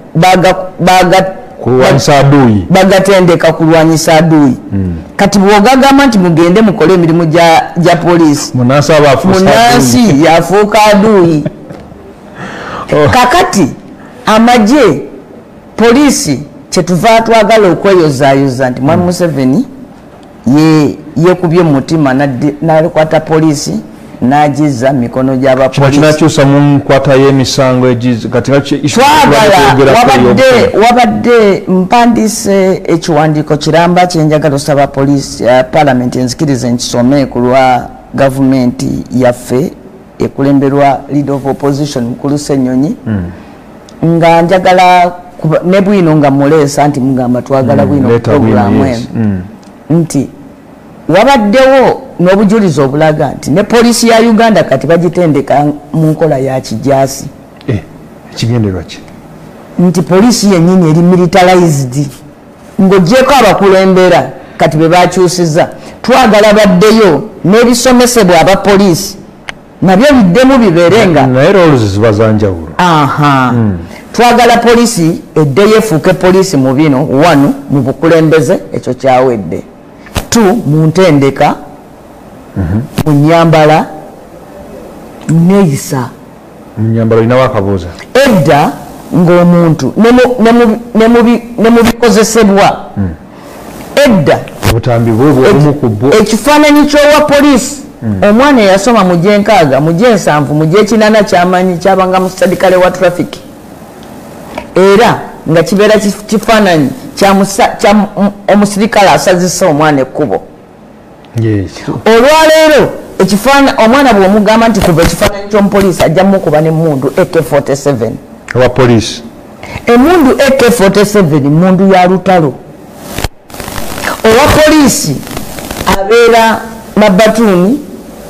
Speaker 1: bagatendeka kulwanyisa aduuyi kati bwogagamba nti mugende mukole emirimu gya poliisi munnansi yafuuka aduuyi kakati amagye poliisi kyetuva twagala okweyozaayoza nti mwami Museveni yekubye mu mutima n'alikwata poliisi nagiza mikono gy'abapoliisi
Speaker 2: kinakyusa mu nkwata y'emisango
Speaker 1: twagala wabadde wabadde mpandise ekiwandiiko kiramba kyenjagala osaba poliisi uh, parliament enzikirize nkisome ku lwa gavumenti yaffe ekulemberwa leader of opposition mukulu Ssenyonyi mm. nga njagala ne bwino nga muleesa nti mugamba twagala mm. bwino programu eno mm. nti wabaddewo n'obujulizi obulaga nti ne poliisi ya Uganda kati bagitendeka mu nkola ya kijaasi
Speaker 2: eh, kigenderwa ki
Speaker 1: nti poliisi yennyini eri militarized ng'oggyeko abakulembera kati be bakyusiza twagala baddeyo n'ebisomesebwa abapoliisi nabyo biddemu bibeerenga
Speaker 2: naye roles ziba zanjawulo
Speaker 1: aha mm. twagala poliisi eddeyo efuuke poliisi mu bino wanu mu bukulembeze ekyo kyawedde tu mu ntendeka mm-hmm. mu nnyambala neeyisa
Speaker 2: mu nnyambala olinawo akabuuza
Speaker 1: edda ng'omuntu ne mu bikozesebwa mm. edda
Speaker 2: obutambi bwobwo obumu ku bwo
Speaker 1: ekifaananyi ky'owa poliisi mm. omwana eyasoma mu gyenkaaga mu gyensanvu mu gyekinana kyamanyi kyabanga mu sadikale wa traffic era nga kibeera kifaananyi kya omusirikale asazisa omwana ekkubo
Speaker 2: yes.
Speaker 1: olwaleero omwana bw'omugamba nti kuva ekifaananyi ky'omupoliisi ajjamu kuba n'emmundu A K forty-seven
Speaker 2: owa poliisi
Speaker 1: emmundu A K forty-seven mundu ya lutalo owa poliisi abeera mabatuuni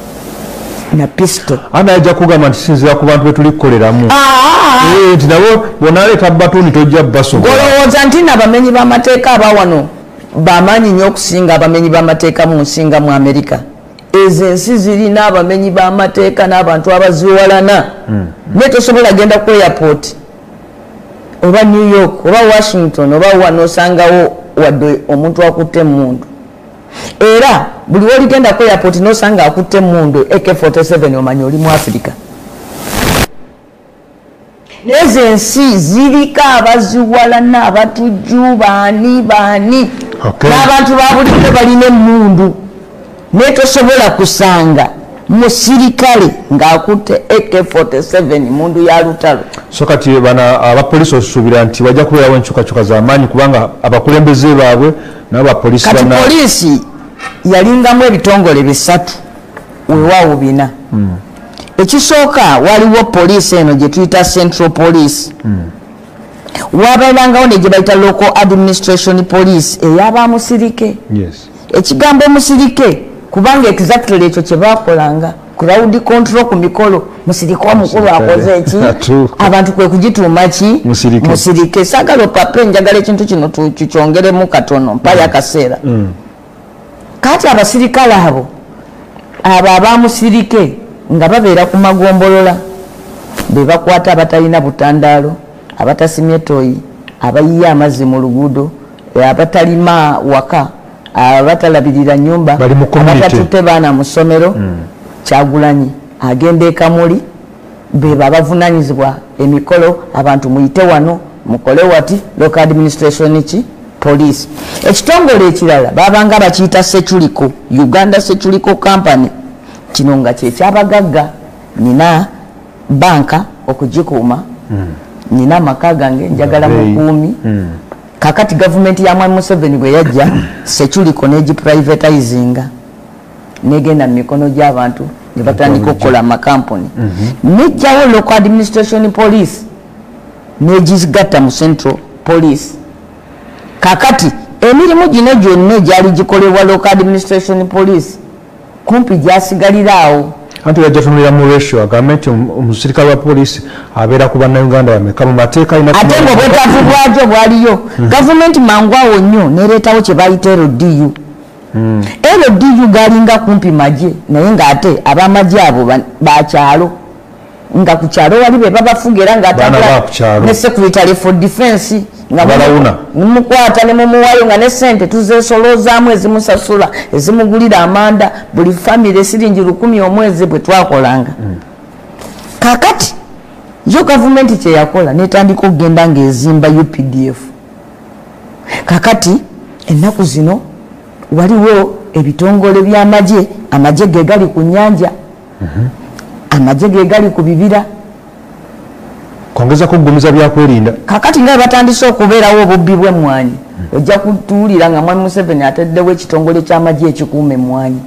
Speaker 1: na pisto
Speaker 2: ana ajja kugamba nti sinzira ku bantu betuli kukoleramu nti nabo bonaleeta batuuni tojja basobola
Speaker 1: golowooza nti n'abamenyi b'amateeka abawano bamaanyi nnyo okusinga abamenyi b'amateeka mu nsinga mu Amerika ezo ensi zirina abamenyi b'amateeka n'abantu abaziwalana naye tosobola genda ku airport oba New York oba Washington oba wano osangawo wadde omuntu akutte emmundu era buli woligenda ku airport nosanga akutte emmundu A K forty-seven omanyi oli mu Africa nezo ensi ziriko abaziwalana abatujju baani baani
Speaker 2: okay.
Speaker 1: n'abantu babulidde balina emmundu naye tosobola kusanga musirikale ng'akutte A K forty-seven mundu ya lutalo
Speaker 2: so kati bana abapoliisi osuubira nti bajja kubeerawo enkyukakyuka z'amaanyi kubanga abakulembeze baabwe nabo bapoliisi
Speaker 1: kati poliisi yalingamu ebitongole bisatu weewaawo bina mm. ekisooka waliwo poliisi eno gye tuyita central police mm. wabeerangawo ne gye bayita local administration police ey'abamusirike
Speaker 2: yes.
Speaker 1: ekigambo musirike kubanga exactly ekyo kye baakolanga crowd control ku mikolo musirike omukulu akoze eki abantu kwe kugituuma ki musirike saagala opapa njagala ekintu kino tukyongeremu katono mpaya akaseera mm. kati abasirikale abo abo abamusirike nga babeera ku magombolola be bakwata abatalina butandaalo abatasimye toyi abayiye amazzi mu luguudo abatalima waka abatalabirira nyumba abatatutte baana mu ssomero mm. Kyagulanyi agenda ekamuli beba abavunanyizibwa emikolo abantu muyite wano mukole wati local administration ki police ekitongole ekirala babanga bakiyita Seculiko Uganda Seculiko Company kino nga kyekyabagagga nina banka okugikuuma mm. nina amaka gange njagala mukuumi mm. kakati gavumenti ya Mwami Museveni bwe yajja Seculiko negiprivatizinga negenda mu mikono gy'abantu ne batandika okukola amakampuni nejjawo local administration police negigatta mu central police kakati emirimu gino gyonna egyali gikolebwa local administration police kumpi gyasigaliraawo
Speaker 2: anti yajja tunulira mu ratio agambe nti omusirikale wa poliisi abeera ku bannayuganda bameka mu mateeka
Speaker 1: ate ng'obwetaavu bwagyo bwaliyo gavumenti mangwawo nnyo nereetawo kye bayita L D U Mm. L D U galinga kumpi maje naye ng'ate abamagye abo bakyalo nga ku kyalo wali be babafugira ng'atambula ne secretary for defense nga mukwata ne mumuwayo nga ne sente tuzeesolozaamu ezimusasula ezimugulira amanda buli family siringi lukumi omwezi bwe twakolanga mm. kakati yo gavumenti kye yakola netandika okugenda ng'ezimba U P D F kakati ennaku zino waliwo ebitongole by'amagye amagye ge gali ku nnyanja amagye ge gali ku bibira
Speaker 2: kwongeza kugumiza byakwerinda
Speaker 1: kakati nga batandise okubeerawo obubbi bw'emmwanyi ojja kutuulira nga mwami Museveni ataddewo ekitongole ky'amagye ekikuuma emmwanyi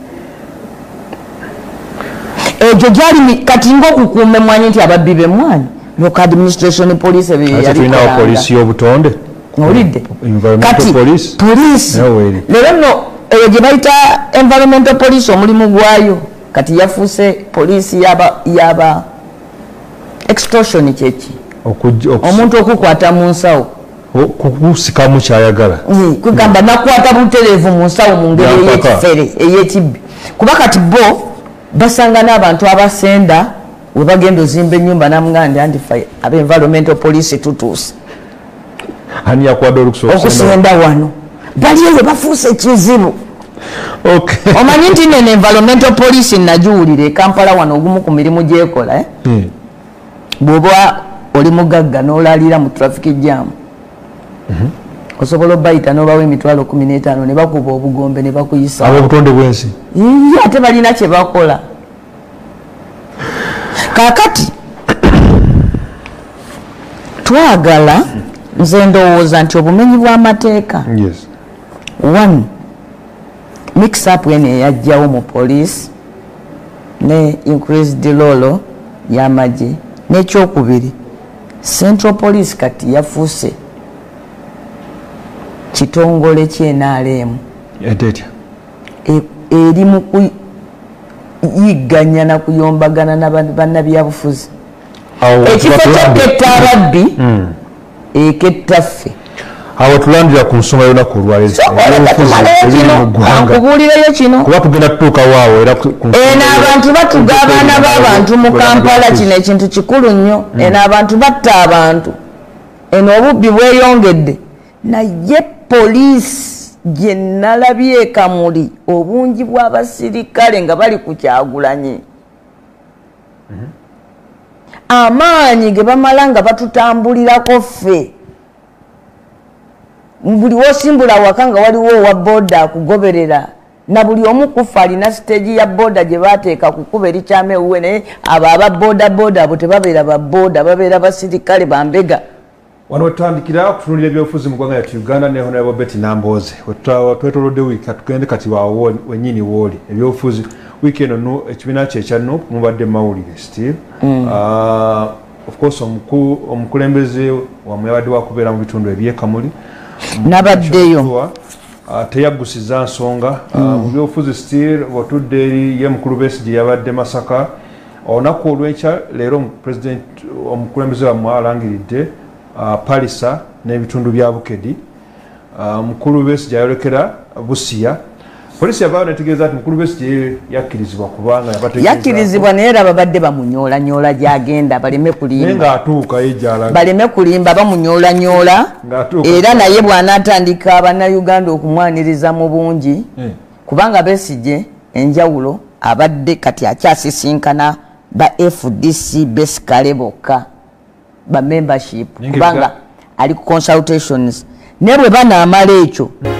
Speaker 1: egyo gyali kati ng'okukuuma emmwanyi nti ababbi b'emmwanyi local administration police
Speaker 2: tulinawo poliisi y'obutonde
Speaker 1: olidde kati poliisi leero nno eyo gye bayita environmental police omulimu gwayo kati yafuuse poliisi yaba extortion kyeki omuntu okukwata mu nsawo
Speaker 2: kukusikamu kyayagala
Speaker 1: kugamba nakwata butereevu mu nsawo mu ngeri ey'ekifere ey'ekibbi kuba kati bo basanga n'abantu abasenda we bagenda ozimba ennyumba namugandi andifa aba environmental police tutuuse
Speaker 2: ani yakwadde
Speaker 1: okusenda wano bali eyo bafuuse ekizibu omanyi nti nene environmental police nagiwulira ekampala wano ogumu ku mirimu gyekola eh? hmm. bw'oba oli mugagga n'olalira mu traffic jam mm-hmm. osobola obayita n'obawa emitwalo kumi n'etaano ne bakuba obugombe ne bakuyisa
Speaker 2: ab'obutonde bw'ensi
Speaker 1: iye ate balina kye bakola kaakati twagala nze ndowooza nti obumenyi bw'amateeka
Speaker 2: yes.
Speaker 1: one mix up eno eyajjawo mu police ne increased lolo y'amagye n'ekyokubiri central police kati yafuuse kitongole ky'N R M eri mu kuyigganya na kuyombagana na bannabyabufuzi ekifo ky'oketta ababbi ekettaffe
Speaker 2: awo tulandira ku nsonga y'olunaku
Speaker 1: olwaleero kino
Speaker 2: kuba tugenda tutuuka waawo era
Speaker 1: eno abantu batuga abaana b'abantu mu Kampala kino ekintu kikulu nnyo eno abantu batta abantu eno obubbi bweyongedde naye poliisi gye nalabye Kamuli obungi bw'abasirikale nga bali ku Kyagulanyi amaanyi ge bamala nga batutambulirako ffe buli wosimbula waka nga waliwo owa boda akugoberera na buli omu kufa alina siteegi ya boda gye bateeka kukuba erikyama ewuwe naye abo aba boda boda abo tebabeera ba boda babeera basirikale bambega
Speaker 2: wano wetutandikira okutunulira ebyobufuzi mu ggwanga lyattu Uganda ne Honorable Betty Nambooze twetolodde wiiki katugende kati waawo wennyini wooli ebyobufuzi wiiki eno ekibiina kye ekya Nuupu mubadde mawulire still of course omukulembeze wamwe yabadde wakubeera mu bitundu eby'ekamuli
Speaker 1: nabaddeyo
Speaker 2: teyagusiza nsonga mu byobufuzi still otudde eri ye mukulu Besigye yabadde Masaka olunaku olw'enkya leero president omukulembeze wammwe alangiridde Palisa n'ebitundu bya Bukedi mukulu Besigye ayolekera Busia polisi yavaayo netegeeza nti mukulu Besigye yakkirizibwa kubanga
Speaker 1: yakkirizibwa naye era babadde bamunyoolanyola gyagenda baleme kulimba
Speaker 2: ng'atuuka yejjala
Speaker 1: baleme kulimba bamunyoolanyola era naye bw'anaatandika abannayuganda okumwaniriza mu bungi kubanga Besigye enjawulo abadde kati akyasisinkana ba F D C besikale bokka ba membership kubanga ali ku consultations ne bwe banaamala ekyo